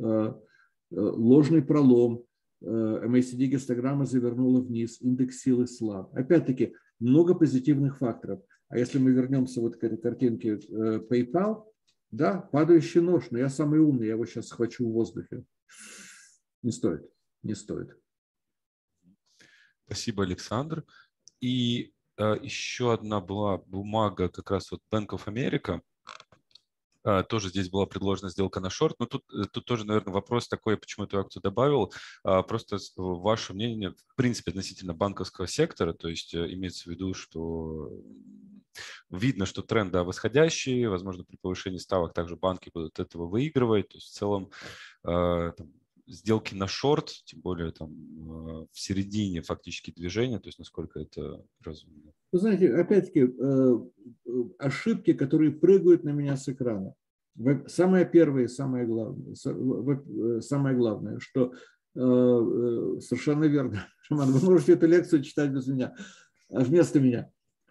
Ложный пролом, эм эй си ди-гистограмма завернула вниз, индекс силы слаб. Опять-таки, много позитивных факторов. А если мы вернемся вот к этой картинке PayPal, да, падающий нож, но я самый умный, я его сейчас схвачу в воздухе. Не стоит, не стоит. Спасибо, Александр. И еще одна была бумага, как раз вот Bank of America. Тоже здесь была предложена сделка на шорт. Но тут, тут тоже, наверное, вопрос такой, почему эту акцию добавил. Просто ваше мнение, в принципе, относительно банковского сектора. То есть имеется в виду, что видно, что тренд, да, восходящий. Возможно, при повышении ставок также банки будут от этого выигрывать. То есть в целом там, сделки на шорт, тем более там в середине фактически движения, то есть насколько это разумно. Вы знаете, опять-таки, ошибки, которые прыгают на меня с экрана. Самое первое и самое главное, самое главное, что совершенно верно, Роман, вы можете эту лекцию читать без меня, вместо меня.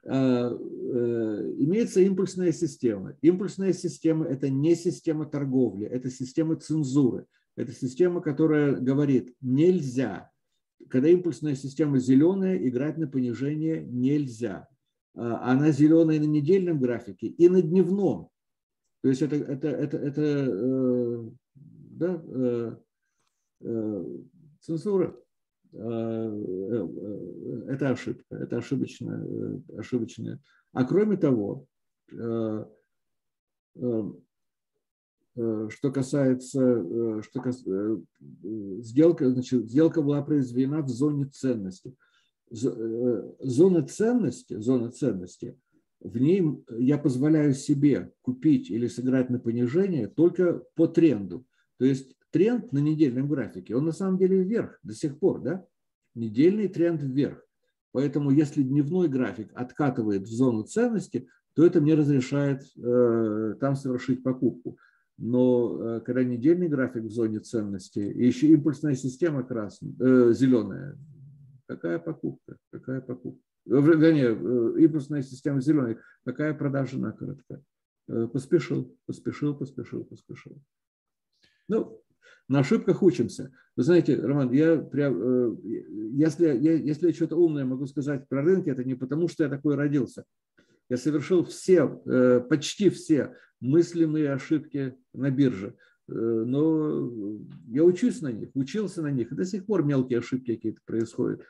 Имеется импульсная система. Импульсная система – это не система торговли, это система цензуры. Это система, которая говорит, нельзя. Когда импульсная система зеленая, играть на понижение нельзя. Она зеленая на недельном графике и на дневном. То есть это, это, это, это э, да, э, э, цензура. Э, э, это ошибка. Это ошибочная, ошибочная. А кроме того, э, э, что касается, что касается сделка, значит, сделка была произведена в зоне ценности. Зона ценности, зона ценности, в ней я позволяю себе купить или сыграть на понижение только по тренду. То есть тренд на недельном графике, он на самом деле вверх до сих пор, да? Недельный тренд вверх. Поэтому если дневной график откатывает в зону ценности, то это мне разрешает э, там совершить покупку. Но э, когда недельный график в зоне ценности, и еще импульсная система красная, э, зеленая, какая покупка? Какая покупка? Вернее, импульсная система зеленая, какая продажа на коротко? Э, поспешил, поспешил, поспешил, поспешил. Ну, на ошибках учимся. Вы знаете, Роман, я прям, э, если, я, если я что-то умное могу сказать про рынки, это не потому, что я такой родился. Я совершил все, почти все мыслимые ошибки на бирже. Но я учусь на них, учился на них. И до сих пор мелкие ошибки какие-то происходят.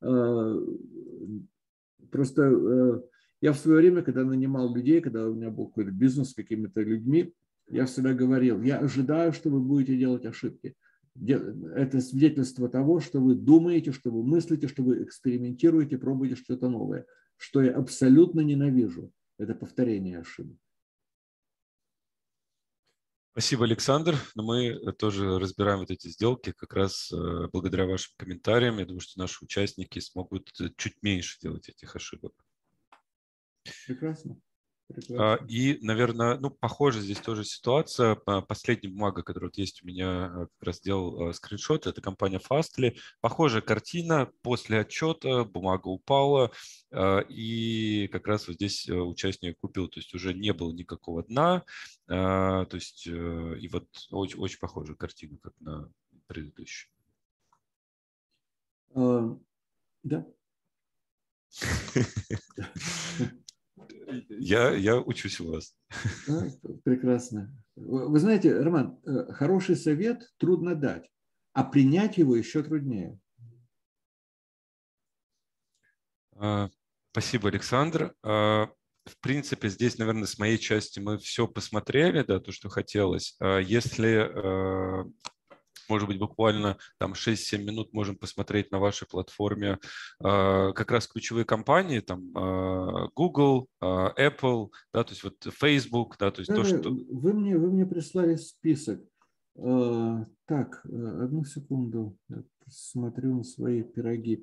Просто я в свое время, когда нанимал людей, когда у меня был какой-то бизнес с какими-то людьми, я всегда говорил, я ожидаю, что вы будете делать ошибки. Это свидетельство того, что вы думаете, что вы мыслите, что вы экспериментируете, пробуете что-то новое. Что я абсолютно ненавижу, это повторение ошибок. Спасибо, Александр. Но мы тоже разбираем вот эти сделки как раз благодаря вашим комментариям. Я думаю, что наши участники смогут чуть меньше делать этих ошибок. Прекрасно. Прекрасно. И, наверное, ну, похоже, здесь тоже ситуация. Последняя бумага, которая вот есть у меня, как раз делал скриншот, это компания Fastly. Похожая картина. После отчета бумага упала, и как раз вот здесь участник купил. То есть уже не было никакого дна. То есть и вот очень, очень похожая картина, как на предыдущую. Uh, да. Я, я учусь у вас. Прекрасно. Вы знаете, Роман, хороший совет трудно дать, а принять его еще труднее. Спасибо, Александр. В принципе, здесь, наверное, с моей части мы все посмотрели, да, то, что хотелось. Если, может быть, буквально там шесть-семь минут можем посмотреть на вашей платформе как раз ключевые компании, там Google, Apple, да, то есть вот Facebook, да, то есть да, то, да, что... Вы мне, вы мне прислали список. Так, одну секунду, я смотрю на свои пироги.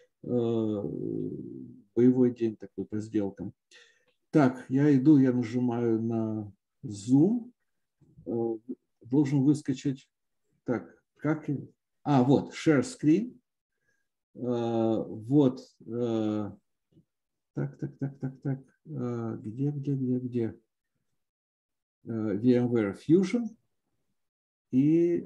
Боевой день такой по сделкам. Так, я иду, я нажимаю на Zoom. Должен выскочить. Так, как... А, вот, Share Screen. Вот. Так, так, так, так, так. Где, где, где, где? VMware Fusion. И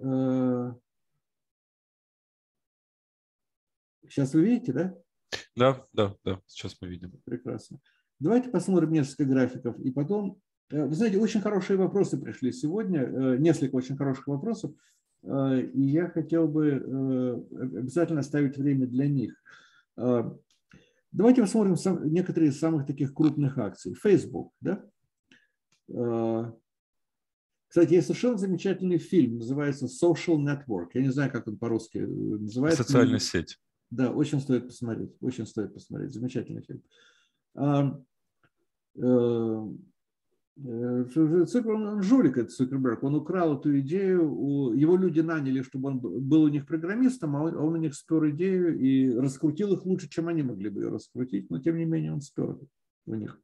сейчас вы видите, да? Да, да, да, сейчас мы видим. Прекрасно. Давайте посмотрим несколько графиков. И потом, вы знаете, очень хорошие вопросы пришли сегодня, несколько очень хороших вопросов. И я хотел бы обязательно оставить время для них. Давайте посмотрим некоторые из самых таких крупных акций. Facebook, да? Кстати, есть совершенно замечательный фильм, называется Social Network. Я не знаю, как он по-русски называется. Социальная сеть. Да, очень стоит посмотреть. Очень стоит посмотреть. Замечательный фильм. Цукерберг, он жулик, этот Цукерберг. Он украл эту идею. Его люди наняли, чтобы он был у них программистом, а он, он у них спер идею и раскрутил их лучше, чем они могли бы ее раскрутить. Но, тем не менее, он спер у них.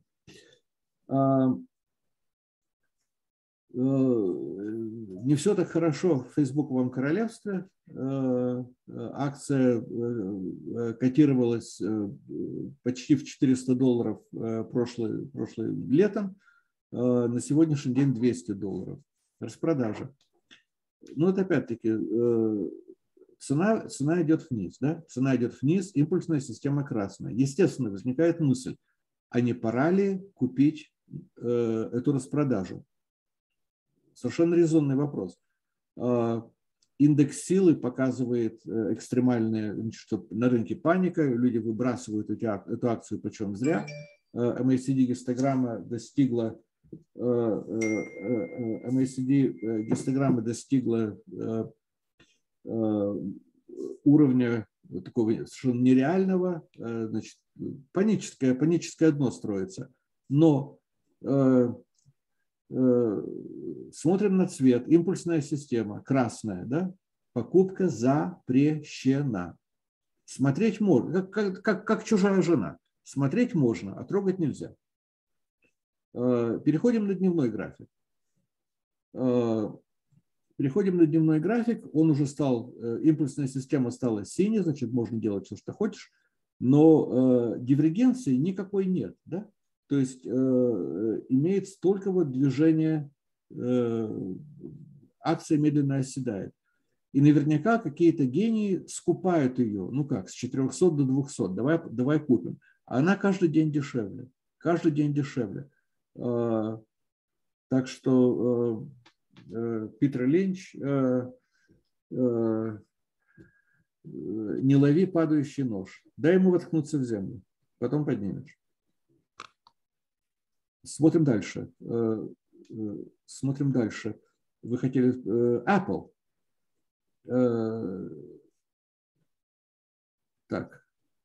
Не все так хорошо в Фейсбуковом королевстве. Акция котировалась почти в четыреста долларов прошлым, прошлым летом. На сегодняшний день двести долларов. Распродажа. Ну, вот опять-таки, цена, цена идет вниз. Да? Цена идет вниз, импульсная система красная. Естественно, возникает мысль, а не пора ли купить эту распродажу? Совершенно резонный вопрос. Индекс силы показывает экстремальные, что на рынке паника, люди выбрасывают эту акцию, причем зря. эм эй си ди-гистограмма достигла, эм эй си ди-гистограмма достигла уровня такого совершенно нереального, значит, паническое, паническое дно строится. Но смотрим на цвет, импульсная система, красная, да? Покупка запрещена. Смотреть можно, как, как, как чужая жена. Смотреть можно, а трогать нельзя. Переходим на дневной график. Переходим на дневной график. Он уже стал, импульсная система стала синей, значит, можно делать все, что хочешь, но дивергенции никакой нет, да? То есть э, имеет столько вот движения, э, акция медленно оседает. И наверняка какие-то гении скупают ее, ну как, с четырехсот до двухсот, давай, давай купим. А она каждый день дешевле, каждый день дешевле. Э, так что э, э, Питер Линч, э, э, не лови падающий нож, дай ему воткнуться в землю, потом поднимешь. Смотрим дальше. Смотрим дальше. Вы хотели... Apple. Так.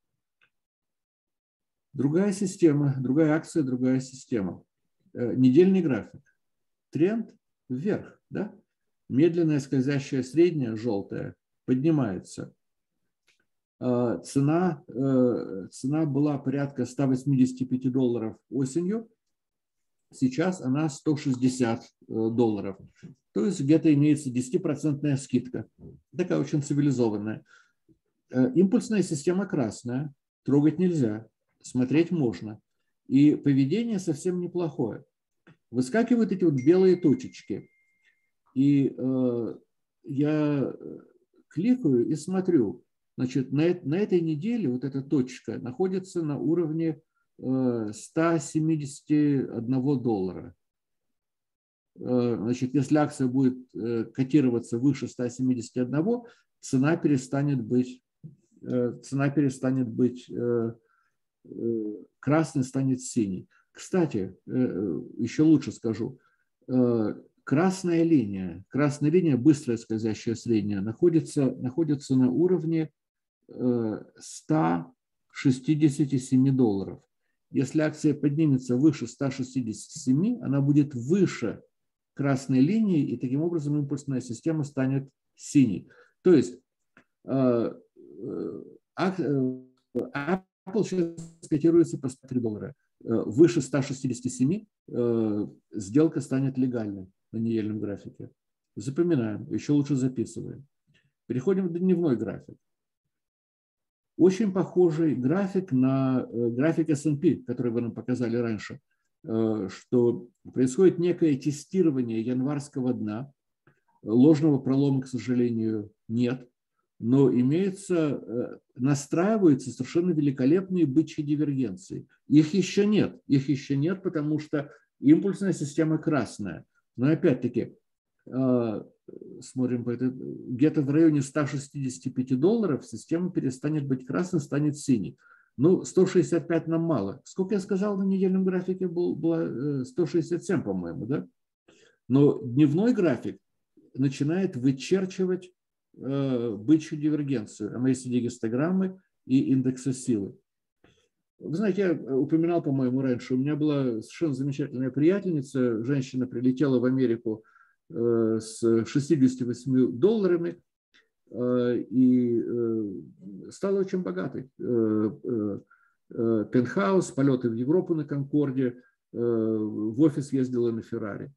Другая система, другая акция, другая система. Недельный график. Тренд вверх. Да? Медленная скользящая средняя, желтая, поднимается. Цена, цена была порядка ста восьмидесяти пяти долларов осенью. Сейчас она сто шестьдесят долларов. То есть где-то имеется десятипроцентная скидка. Такая очень цивилизованная. Импульсная система красная. Трогать нельзя. Смотреть можно. И поведение совсем неплохое. Выскакивают эти вот белые точечки. И э, я кликаю и смотрю. Значит, на, на этой неделе вот эта точка находится на уровне э, ста семидесяти одного доллара. Э, значит, если акция будет э, котироваться выше ста семидесяти одного, цена перестанет быть, э, цена перестанет быть э, э, красной, станет синей. Кстати, э, еще лучше скажу. Э, красная линия, красная линия, быстрая скользящая средняя, находится, находится на уровне ста шестидесяти семи долларов. Если акция поднимется выше ста шестидесяти семи, она будет выше красной линии, и таким образом импульсная система станет синей. То есть Apple сейчас котируется по ста трём долларам. Выше ста шестидесяти семи сделка станет легальной на недельном графике. Запоминаем, еще лучше записываем. Переходим в дневной график. Очень похожий график на график эс энд пи, который вы нам показали раньше, что происходит некое тестирование январского дна. Ложного пролома, к сожалению, нет, но имеется, настраиваются совершенно великолепные бычьи дивергенции. Их еще нет, их еще нет, потому что импульсная система красная. Но опять-таки, смотрим, где-то в районе ста шестидесяти пяти долларов система перестанет быть красной, станет синей. Ну, сто шестьдесят пять нам мало. Сколько я сказал на недельном графике? Был, было сто шестьдесят семь, по-моему, да? Но дневной график начинает вычерчивать э, бычью дивергенцию, эм эй си ди-гистограммы и индекса силы. Вы знаете, я упоминал, по-моему, раньше, у меня была совершенно замечательная приятельница, женщина прилетела в Америку с шестьюдесятью восьмью долларами и стала очень богатой. Пентхаус, полеты в Европу на Конкорде, в офис ездила на Феррари.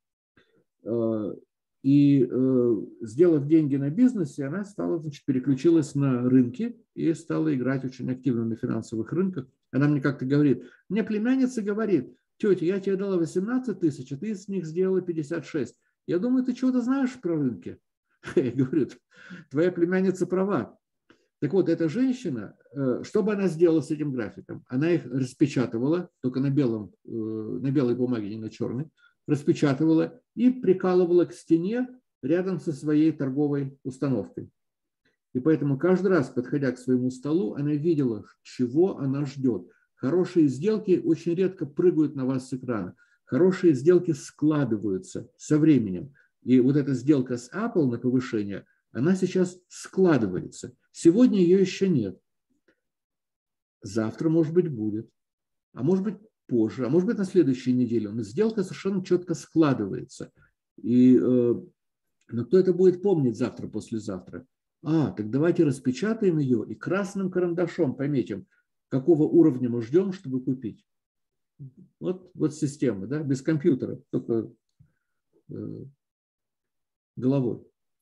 И сделав деньги на бизнесе, она стала, значит, переключилась на рынки и стала играть очень активно на финансовых рынках. Она мне как-то говорит, мне племянница говорит, тетя, я тебе дала восемнадцать тысяч, а ты из них сделала пятьдесят шесть. Я думаю, ты чего-то знаешь про рынки? Я говорю, твоя племянница права. Так вот, эта женщина, что бы она сделала с этим графиком? Она их распечатывала, только на, белом, на белой бумаге, не на черной, распечатывала и прикалывала к стене рядом со своей торговой установкой. И поэтому каждый раз, подходя к своему столу, она видела, чего она ждет. Хорошие сделки очень редко прыгают на вас с экрана. Хорошие сделки складываются со временем. И вот эта сделка с Apple на повышение, она сейчас складывается. Сегодня ее еще нет. Завтра, может быть, будет. А может быть, позже. А может быть, на следующей неделе. Но сделка совершенно четко складывается. И, э, но кто это будет помнить завтра, послезавтра? А, так давайте распечатаем ее и красным карандашом пометим, какого уровня мы ждем, чтобы купить. Вот, вот система, да, без компьютера, только э, головой.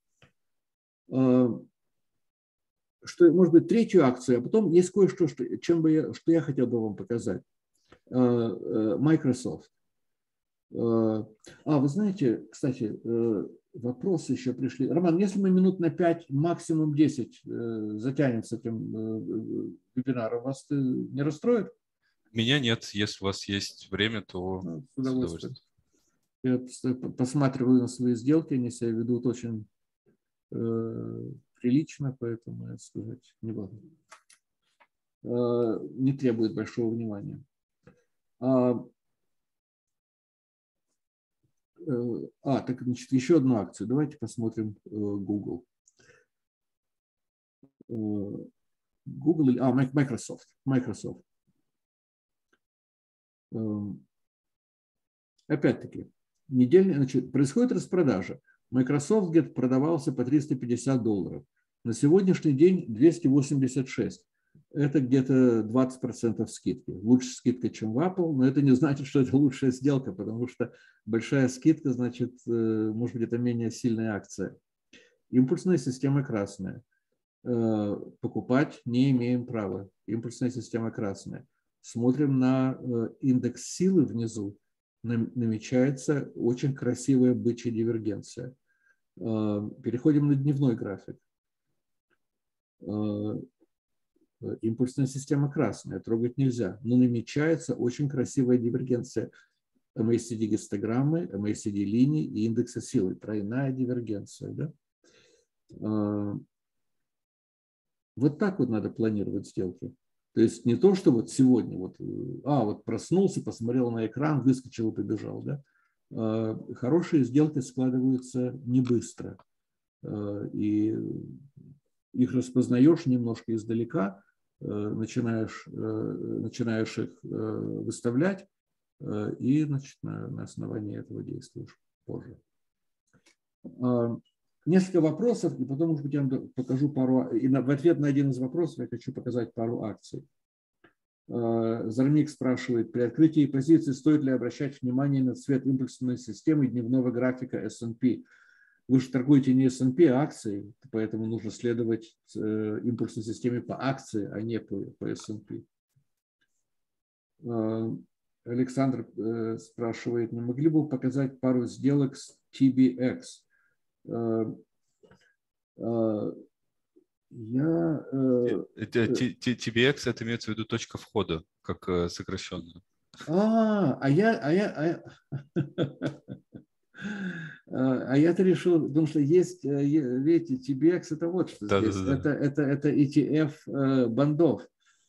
А, что, может быть, третью акцию, а потом есть кое-что, что, чем бы я, что я хотел бы вам показать. А, Microsoft. А, вы знаете, кстати, вопросы еще пришли. Роман, если мы минут на пять, максимум десять затянем с этим вебинаром, вас не расстроит? Меня нет. Если у вас есть время, то ну, с удовольствием. Я посматриваю на свои сделки, они себя ведут очень э, прилично, поэтому, я сказать, не могу. Э, не требует большого внимания. А, э, а, так, значит, еще одну акцию. Давайте посмотрим э, Google. Э, Google или... А, Microsoft. Microsoft. Опять-таки, недельная, значит, происходит распродажа. Microsoft где-то продавался по триста пятьдесят долларов. На сегодняшний день двести восемьдесят шесть. Это где-то двадцать процентов скидки. Лучше скидка, чем в Apple, но это не значит, что это лучшая сделка, потому что большая скидка, значит, может быть, это менее сильная акция. Импульсная система красная. Покупать не имеем права. Импульсная система красная. Смотрим на индекс силы внизу. Намечается очень красивая бычья дивергенция. Переходим на дневной график. Импульсная система красная, трогать нельзя, но намечается очень красивая дивергенция эм эй си ди-гистограммы, эм эй си ди-линий и индекса силы, тройная дивергенция. Да? Вот так вот надо планировать сделки. То есть не то, что вот сегодня, вот, а, вот проснулся, посмотрел на экран, выскочил и побежал. Да? Хорошие сделки складываются не быстро. И их распознаешь немножко издалека, начинаешь, начинаешь их выставлять и, значит, на, на основании этого действуешь позже. Несколько вопросов, и потом, может быть, я вам покажу пару, и в ответ на один из вопросов я хочу показать пару акций. Зармик спрашивает, при открытии позиции стоит ли обращать внимание на цвет импульсной системы дневного графика эс энд пи? Вы же торгуете не эс энд пи, а акцией, поэтому нужно следовать импульсной системе по акции, а не по, по эс энд пи. Александр спрашивает, не могли бы вы показать пару сделок с ти би экс? Я... ти би экс это имеется в виду точка входа, как сокращенно. А, а я... А я, а... А я-то решил, потому что есть, видите, ти би экс это вот что да, здесь. да, да. Это, это, это и ти эф бандов.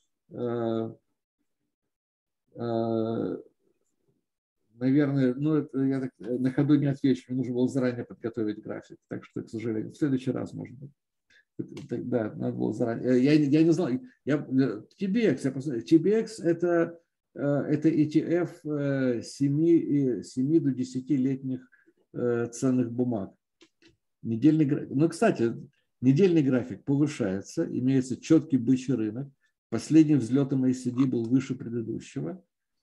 Наверное, ну, это я так на ходу не отвечу, мне нужно было заранее подготовить график, так что, к сожалению, в следующий раз, может быть. Да, надо было заранее. Я, я не знал. Я, ти би экс, я посмотрел. ти би экс это, это и ти эф семи до десятилетних ценных бумаг. Недельный график. Ну, кстати, недельный график повышается, имеется четкий бычий рынок. Последний взлет эм эй си ди был выше предыдущего.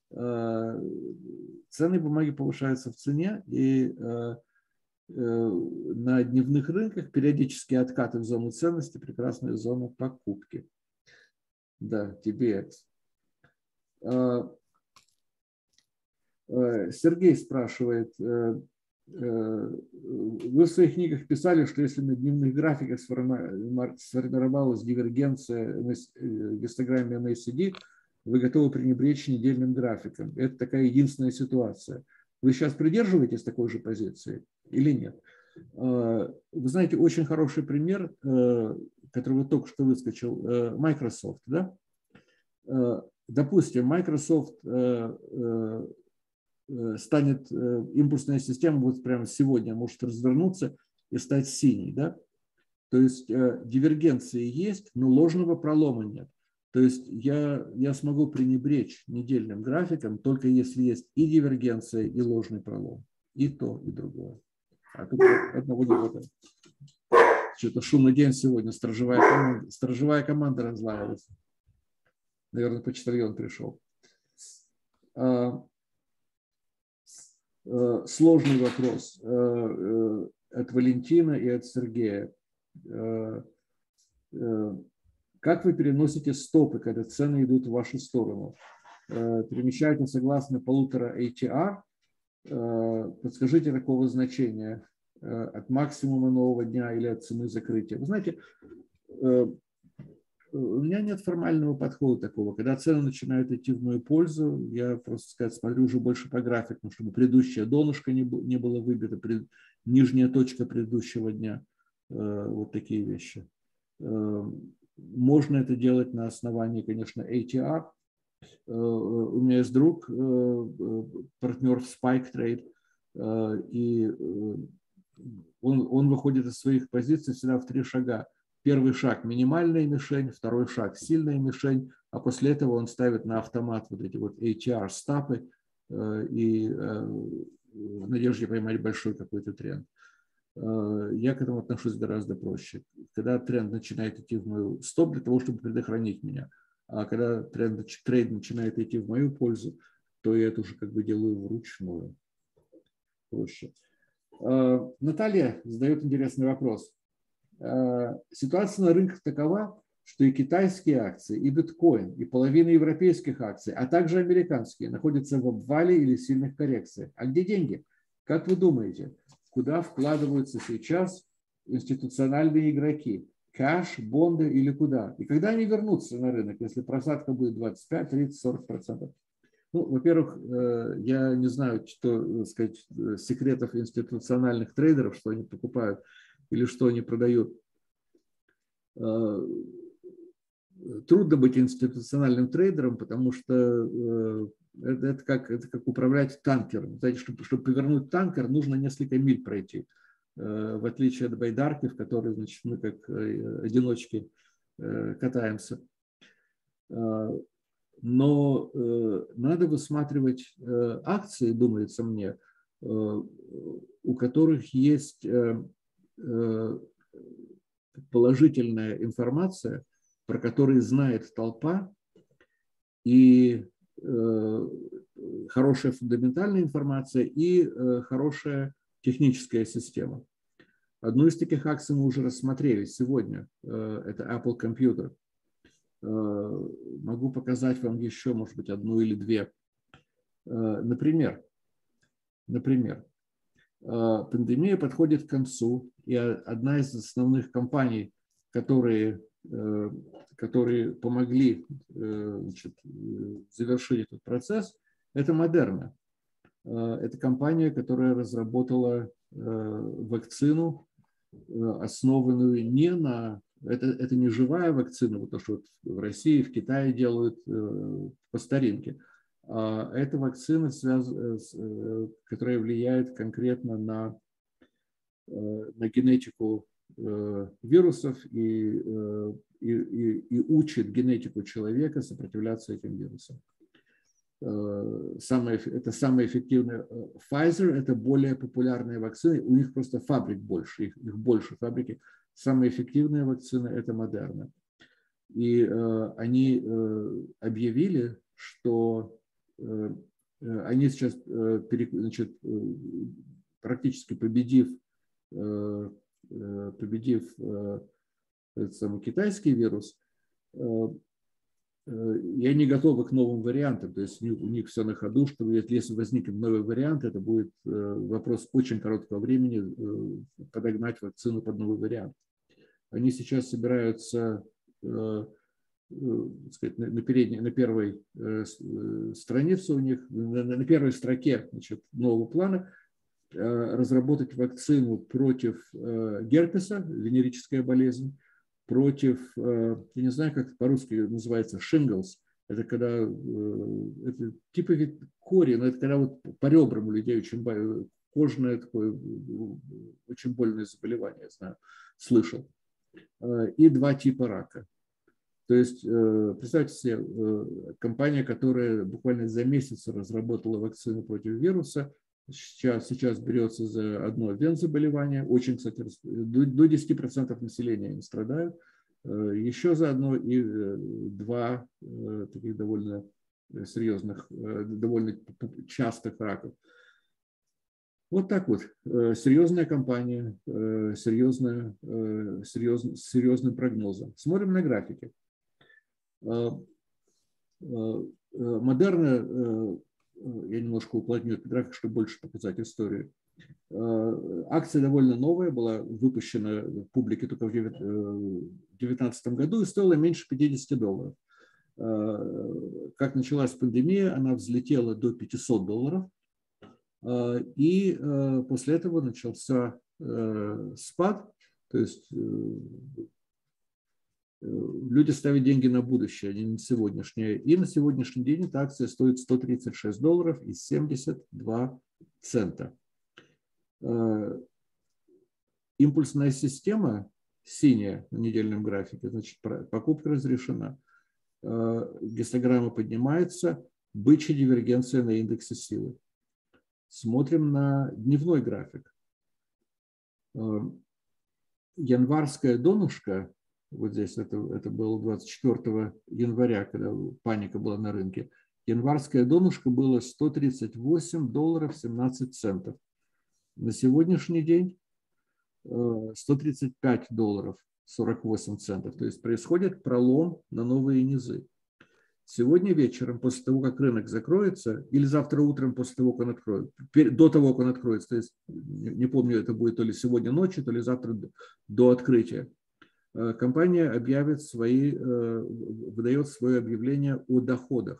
Ценные бумаги повышаются в цене, и на дневных рынках периодически откаты в зону ценности, прекрасная зона покупки. Да, ти би экс. Сергей спрашивает, вы в своих книгах писали, что если на дневных графиках сформировалась дивергенция в гистограмме эм эй си ди, вы готовы пренебречь недельным графиком. Это такая единственная ситуация. Вы сейчас придерживаетесь такой же позиции или нет? Вы знаете, очень хороший пример, который вот только что выскочил, Microsoft. Да? Допустим, Microsoft станет, импульсная система вот прямо сегодня может развернуться и стать синей. Да? То есть дивергенции есть, но ложного пролома нет. То есть я, я смогу пренебречь недельным графиком, только если есть и дивергенция, и ложный пролом. И то, и другое. А тут одного не хватает. Что-то шумный день сегодня. Сторожевая команда, сторожевая команда разлаивается. Наверное, почтальон пришел. Сложный вопрос от Валентина и от Сергея. Как вы переносите стопы, когда цены идут в вашу сторону? Перемещаете согласно полутора эй ти ар? Подскажите, какого значения? От максимума нового дня или от цены закрытия? Вы знаете, у меня нет формального подхода такого. Когда цены начинают идти в мою пользу, я просто сказать, смотрю уже больше по графику, чтобы предыдущее донышко не было выбито, нижняя точка предыдущего дня. Вот такие вещи. Можно это делать на основании, конечно, эй ти ар. У меня есть друг, партнер в Spike Trade, и он, он выходит из своих позиций всегда в три шага. Первый шаг – минимальная мишень, второй шаг – сильная мишень, а после этого он ставит на автомат вот эти вот эй ти ар-стапы и в надежде поймать большой какой-то тренд. я к этому отношусь гораздо проще. Когда тренд начинает идти в мою стоп для того, чтобы предохранить меня, а когда тренд, трейд начинает идти в мою пользу, то я это уже как бы делаю вручную. Проще. Наталья задает интересный вопрос. Ситуация на рынках такова, что и китайские акции, и биткоин, и половина европейских акций, а также американские, находятся в обвале или сильных коррекциях. А где деньги? Как вы думаете, куда вкладываются сейчас институциональные игроки? Кэш, бонды или куда? И когда они вернутся на рынок, если просадка будет двадцать пять, тридцать, сорок процентов? Ну, во-первых, я не знаю, что, так сказать, секретов институциональных трейдеров, что они покупают или что они продают. Трудно быть институциональным трейдером, потому что это, это, как, это как управлять танкером. Знаете, чтобы, чтобы повернуть танкер, нужно несколько миль пройти. В отличие от байдарки, в которой, значит, мы как одиночки катаемся. Но надо высматривать акции, думается мне, у которых есть положительная информация, про которые знает толпа, и э, хорошая фундаментальная информация, и э, хорошая техническая система. Одну из таких акций мы уже рассмотрели сегодня. Э, это Apple Computer. Э, могу показать вам еще, может быть, одну или две. Э, например, например, э, пандемия подходит к концу, и одна из основных компаний, которые которые помогли, значит, завершить этот процесс, это Moderna. Это компания, которая разработала вакцину, основанную не на... Это, это не живая вакцина, вот то, что вот в России, в Китае делают по старинке. А это вакцина, связ... которая влияет конкретно на, на генетику вирусов и, и, и, и учит генетику человека сопротивляться этим вирусам. Самое, это самая эффективная. Pfizer – это более популярные вакцины, у них просто фабрик больше, их, их больше фабрики. Самая эффективная вакцина – это Moderna. И э, они э, объявили, что э, они сейчас, э, пере, значит, э, практически победив э, победив этот самый китайский вирус, и они готовы к новым вариантам. То есть у них все на ходу, что если возникнет новый вариант, это будет вопрос очень короткого времени подогнать вакцину под новый вариант. Они сейчас собираются, так сказать, на, передней, на первой странице у них, на первой строке, значит, нового плана разработать вакцину против герпеса, венерическая болезнь, против, я не знаю, как это по-русски называется, shingles. Это когда, это типа вид кори, но это когда вот по ребрам у людей очень кожное такое, очень больное заболевание, я знаю, слышал. И два типа рака. То есть, представьте себе, компания, которая буквально за месяц разработала вакцину против вируса, Сейчас, сейчас берется за одно вен-заболевание, очень, кстати, до десяти процентов населения не страдают, еще за одно и два таких довольно серьезных, довольно частых раков. Вот так вот, серьезная компания, серьезная, серьезный, с серьезным прогнозом. Смотрим на графики. Moderna, я немножко уплотню этот график, чтобы больше показать историю. Акция довольно новая, была выпущена в публике только в две тысячи девятнадцатом году и стоила меньше пятидесяти долларов. Как началась пандемия, она взлетела до пятисот долларов. И после этого начался спад, то есть люди ставят деньги на будущее, а не на сегодняшнее. И на сегодняшний день эта акция стоит сто тридцать шесть долларов и семьдесят два цента. Импульсная система синяя на недельном графике, значит, покупка разрешена. Гистограмма поднимается, бычья дивергенция на индексе силы. Смотрим на дневной график. Январская донышко, вот здесь это, это было двадцать четвёртого января, когда паника была на рынке, январское донышко было сто тридцать восемь долларов семнадцать центов. На сегодняшний день сто тридцать пять долларов сорок восемь центов. То есть происходит пролом на новые низы. Сегодня вечером, после того, как рынок закроется, или завтра утром после того, как он откроется, до того, как он откроется, то есть не помню, это будет то ли сегодня ночью, то ли завтра до открытия, компания объявит свои, выдает свое объявление о доходах.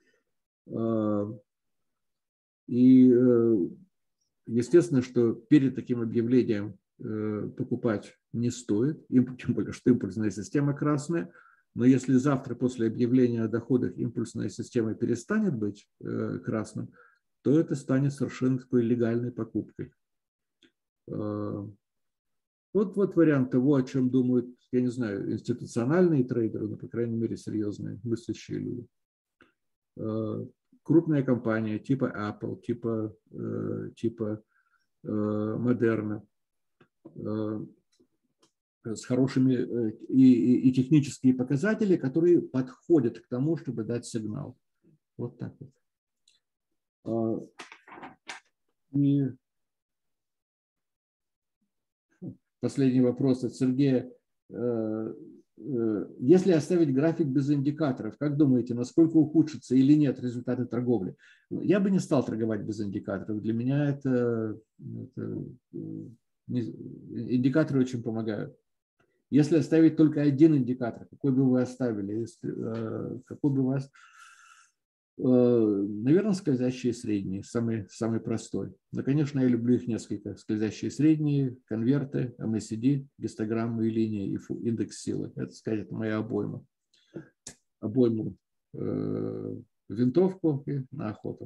И естественно, что перед таким объявлением покупать не стоит, тем более, что импульсная система красная. Но если завтра после объявления о доходах импульсная система перестанет быть красным, то это станет совершенно такой легальной покупкой. Вот, вот вариант того, о чем думают, я не знаю, институциональные трейдеры, но, по крайней мере, серьезные, мыслящие люди. Крупная компания типа Apple, типа, типа Moderna, с хорошими и, и, и технические показатели, которые подходят к тому, чтобы дать сигнал. Вот так вот. И последний вопрос от Сергея. Если оставить график без индикаторов, как думаете, насколько ухудшится или нет результаты торговли? Я бы не стал торговать без индикаторов. Для меня это, это индикаторы очень помогают. Если оставить только один индикатор, какой бы вы оставили? Если, какой бы у вас, наверное, скользящие средние, самый, самый простой. Но, конечно, я люблю их несколько. Скользящие средние, конверты, эм эй си ди, гистограммы и линии, и индекс силы. Это, сказать, моя обойма. Обойму э, винтовку и на охоту.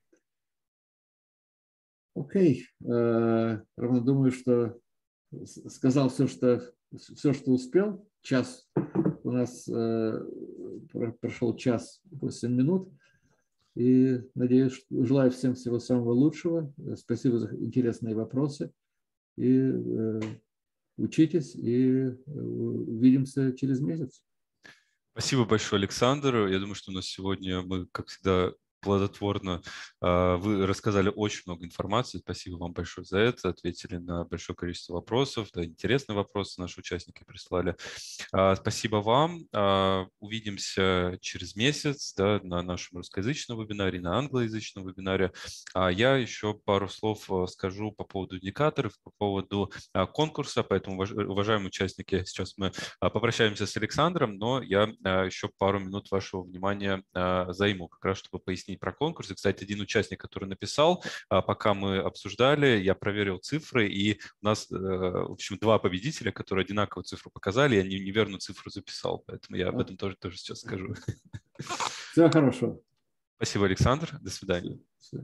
Окей. Э, равно думаю, что сказал все, что, все, что успел. Час у нас э, прошел час восемь минут. И надеюсь, что, желаю всем всего самого лучшего. Спасибо за интересные вопросы. И э, учитесь, и увидимся через месяц. Спасибо большое, Александр. Я думаю, что у нас сегодня мы, как всегда, плодотворно. Вы рассказали очень много информации. Спасибо вам большое за это. Ответили на большое количество вопросов. Да, интересные вопросы наши участники прислали. Спасибо вам. Увидимся через месяц, да, на нашем русскоязычном вебинаре, на англоязычном вебинаре. Я еще пару слов скажу по поводу индикаторов, по поводу конкурса. Поэтому, уважаемые участники, сейчас мы попрощаемся с Александром, но я еще пару минут вашего внимания займу, как раз чтобы пояснить про конкурс. И, кстати, один участник, который написал, пока мы обсуждали, я проверил цифры, и у нас, в общем, два победителя, которые одинаковую цифру показали, я неверную цифру записал, поэтому я об этом тоже, тоже сейчас скажу. Всего хорошего. Спасибо, Александр. До свидания.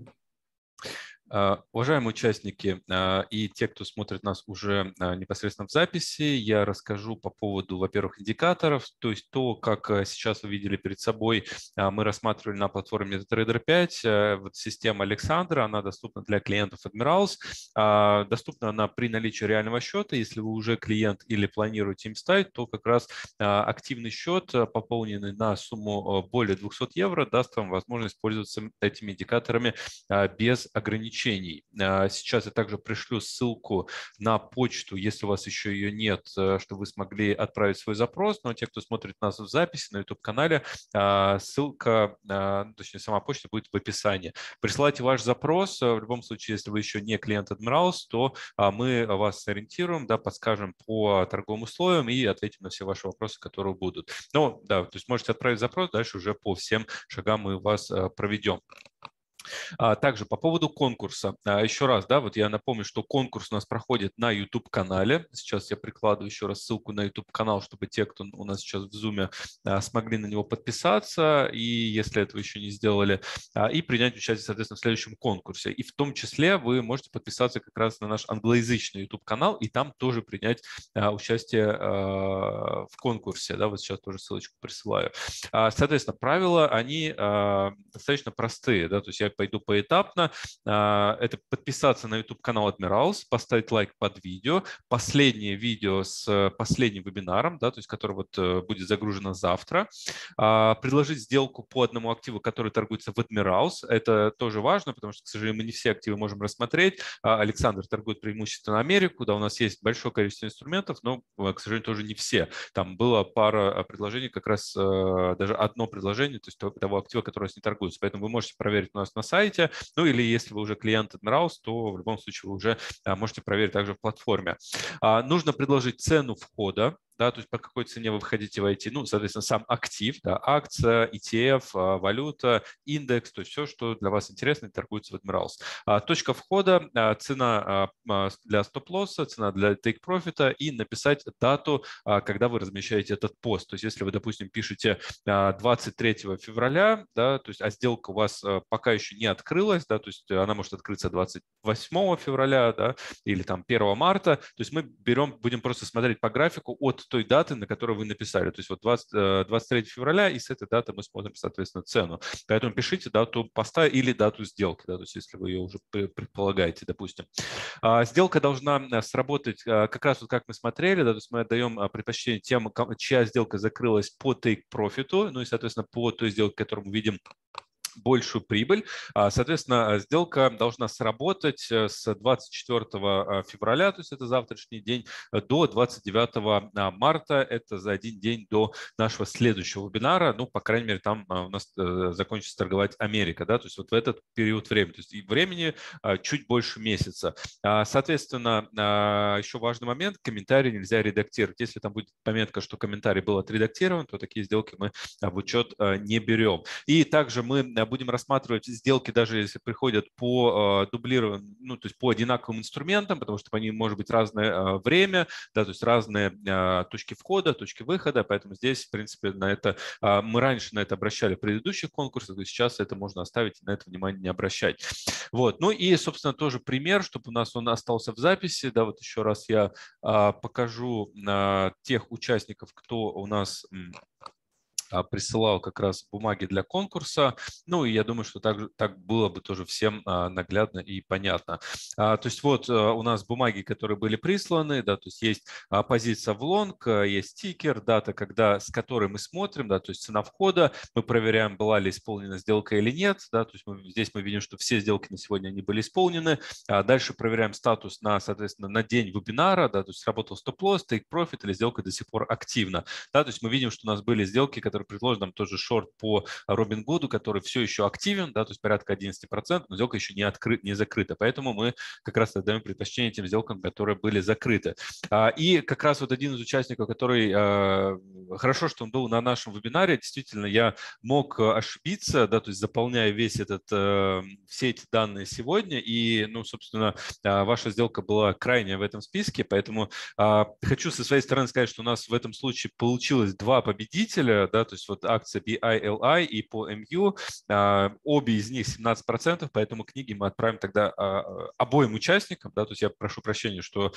Уважаемые участники и те, кто смотрит нас уже непосредственно в записи, я расскажу по поводу, во-первых, индикаторов, то есть то, как сейчас вы видели перед собой, мы рассматривали на платформе MetaTrader пять. Вот система Александра, она доступна для клиентов Admirals, доступна она при наличии реального счета. Если вы уже клиент или планируете им стать, то как раз активный счет, пополненный на сумму более двухсот евро, даст вам возможность пользоваться этими индикаторами без ограничений. Сейчас я также пришлю ссылку на почту, если у вас еще ее нет, чтобы вы смогли отправить свой запрос. Но те, кто смотрит нас в записи на YouTube-канале, ссылка, точнее, сама почта будет в описании. Присылайте ваш запрос. В любом случае, если вы еще не клиент Admirals, то мы вас сориентируем, да, подскажем по торговым условиям и ответим на все ваши вопросы, которые будут. Ну, да, то есть можете отправить запрос, дальше уже по всем шагам мы вас проведем. Также по поводу конкурса. Еще раз, да, вот я напомню, что конкурс у нас проходит на YouTube-канале. Сейчас я прикладываю еще раз ссылку на YouTube-канал, чтобы те, кто у нас сейчас в Zoom, смогли на него подписаться, и если этого еще не сделали, и принять участие, соответственно, в следующем конкурсе. И в том числе вы можете подписаться как раз на наш англоязычный YouTube-канал, и там тоже принять участие в конкурсе. Да, вот сейчас тоже ссылочку присылаю. Соответственно, правила, они достаточно простые, да, то есть я пойду поэтапно. Это подписаться на YouTube-канал Admirals, поставить лайк под видео, последнее видео с последним вебинаром, да, то есть который вот будет загружено завтра, предложить сделку по одному активу, который торгуется в Admirals. Это тоже важно, потому что, к сожалению, мы не все активы можем рассмотреть. Александр торгует преимущественно Америку, да, у нас есть большое количество инструментов, но, к сожалению, тоже не все. Там было пара предложений, как раз даже одно предложение, то есть того актива, который у нас не торгуется. Поэтому вы можете проверить у нас на сайте, ну или если вы уже клиент Admirals, то в любом случае вы уже можете проверить также в платформе. Нужно предложить цену входа, да, то есть по какой цене вы входите в ай ти, ну, соответственно, сам актив, да, акция, и ти эф, валюта, индекс, то есть все, что для вас интересно, торгуется в Admirals. Точка входа, цена для стоп-лосса, цена для take-профита и написать дату, когда вы размещаете этот пост. То есть если вы, допустим, пишете двадцать третьего февраля, да, то есть, а сделка у вас пока еще не открылась, да, то есть она может открыться двадцать восьмого февраля, да, или там первого марта, то есть мы берем, будем просто смотреть по графику от той даты, на которую вы написали. То есть вот двадцать третьего февраля, и с этой даты мы смотрим, соответственно, цену. Поэтому пишите дату поста или дату сделки, да, то есть если вы ее уже предполагаете, допустим. Сделка должна сработать как раз вот как мы смотрели, да, то есть мы отдаем предпочтение тем, чья сделка закрылась по take-профиту, ну и, соответственно, по той сделке, которую мы видим большую прибыль. Соответственно, сделка должна сработать с двадцать четвёртого февраля, то есть это завтрашний день, до двадцать девятого марта, это за один день до нашего следующего вебинара. Ну, по крайней мере, там у нас закончится торговать Америка, да, то есть вот в этот период времени, то есть и времени чуть больше месяца. Соответственно, еще важный момент, комментарий нельзя редактировать. Если там будет пометка, что комментарий был отредактирован, то такие сделки мы в учет не берем. И также мы будем рассматривать сделки, даже если приходят по дублированным, ну, то есть по одинаковым инструментам, потому что по ним может быть разное время, да, то есть разные точки входа, точки выхода, поэтому здесь, в принципе, на это мы раньше на это обращали в предыдущих конкурсах, и сейчас это можно оставить и на это внимание не обращать. Вот, ну и, собственно, тоже пример, чтобы у нас он остался в записи, да, вот еще раз я покажу тех участников, кто у нас присылал как раз бумаги для конкурса. Ну, и я думаю, что так, так было бы тоже всем наглядно и понятно. То есть вот у нас бумаги, которые были присланы, да, то есть есть позиция в лонг, есть стикер, дата, когда, с которой мы смотрим, да, то есть цена входа, мы проверяем, была ли исполнена сделка или нет, да, то есть мы, здесь мы видим, что все сделки на сегодня они были исполнены. Дальше проверяем статус на, соответственно, на день вебинара, да, то есть работал стоп-лосс, take-профит или сделка до сих пор активна. Да, то есть мы видим, что у нас были сделки, которые предложен нам тоже шорт по Robinhood, который все еще активен, да, то есть порядка одиннадцать процентов, но сделка еще не, открыт, не закрыта. Поэтому мы как раз отдаем предпочтение тем сделкам, которые были закрыты. И как раз вот один из участников, который, хорошо, что он был на нашем вебинаре, действительно, я мог ошибиться, да, то есть заполняя весь этот, все эти данные сегодня, и, ну, собственно, ваша сделка была крайняя в этом списке, поэтому хочу со своей стороны сказать, что у нас в этом случае получилось два победителя, да, то есть вот акция би ай эл ай и по эм ю, обе из них семнадцать процентов, поэтому книги мы отправим тогда обоим участникам, да, то есть я прошу прощения, что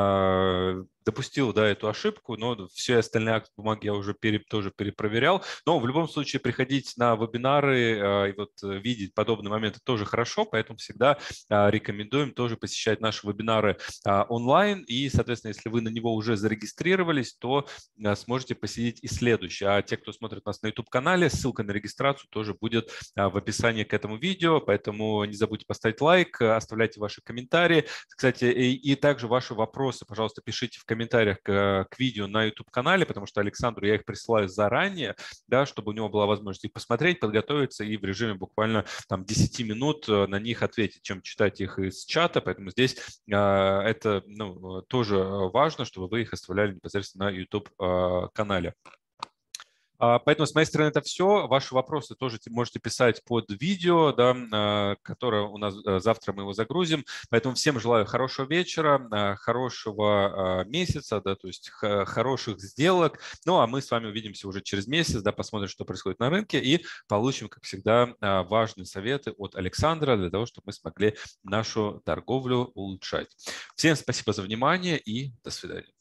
допустил, да, эту ошибку, но все остальные акты бумаги я уже пере, тоже перепроверял. Но в любом случае приходить на вебинары и вот видеть подобные моменты тоже хорошо, поэтому всегда рекомендуем тоже посещать наши вебинары онлайн. И, соответственно, если вы на него уже зарегистрировались, то сможете посетить и следующий. А те, кто смотрит нас на YouTube-канале, ссылка на регистрацию тоже будет в описании к этому видео, поэтому не забудьте поставить лайк, оставляйте ваши комментарии. Кстати, и, и также ваши вопросы, пожалуйста, пишите в комментариях к, к видео на YouTube-канале, потому что Александру я их присылаю заранее, да, чтобы у него была возможность их посмотреть, подготовиться и в режиме буквально там десяти минут на них ответить, чем читать их из чата. Поэтому здесь э, это ну, тоже важно, чтобы вы их оставляли непосредственно на YouTube-канале. Поэтому с моей стороны это все. Ваши вопросы тоже можете писать под видео, да, которое у нас завтра мы его загрузим. Поэтому всем желаю хорошего вечера, хорошего месяца, да, то есть хороших сделок. Ну а мы с вами увидимся уже через месяц, да, посмотрим, что происходит на рынке и получим, как всегда, важные советы от Александра для того, чтобы мы смогли нашу торговлю улучшать. Всем спасибо за внимание и до свидания.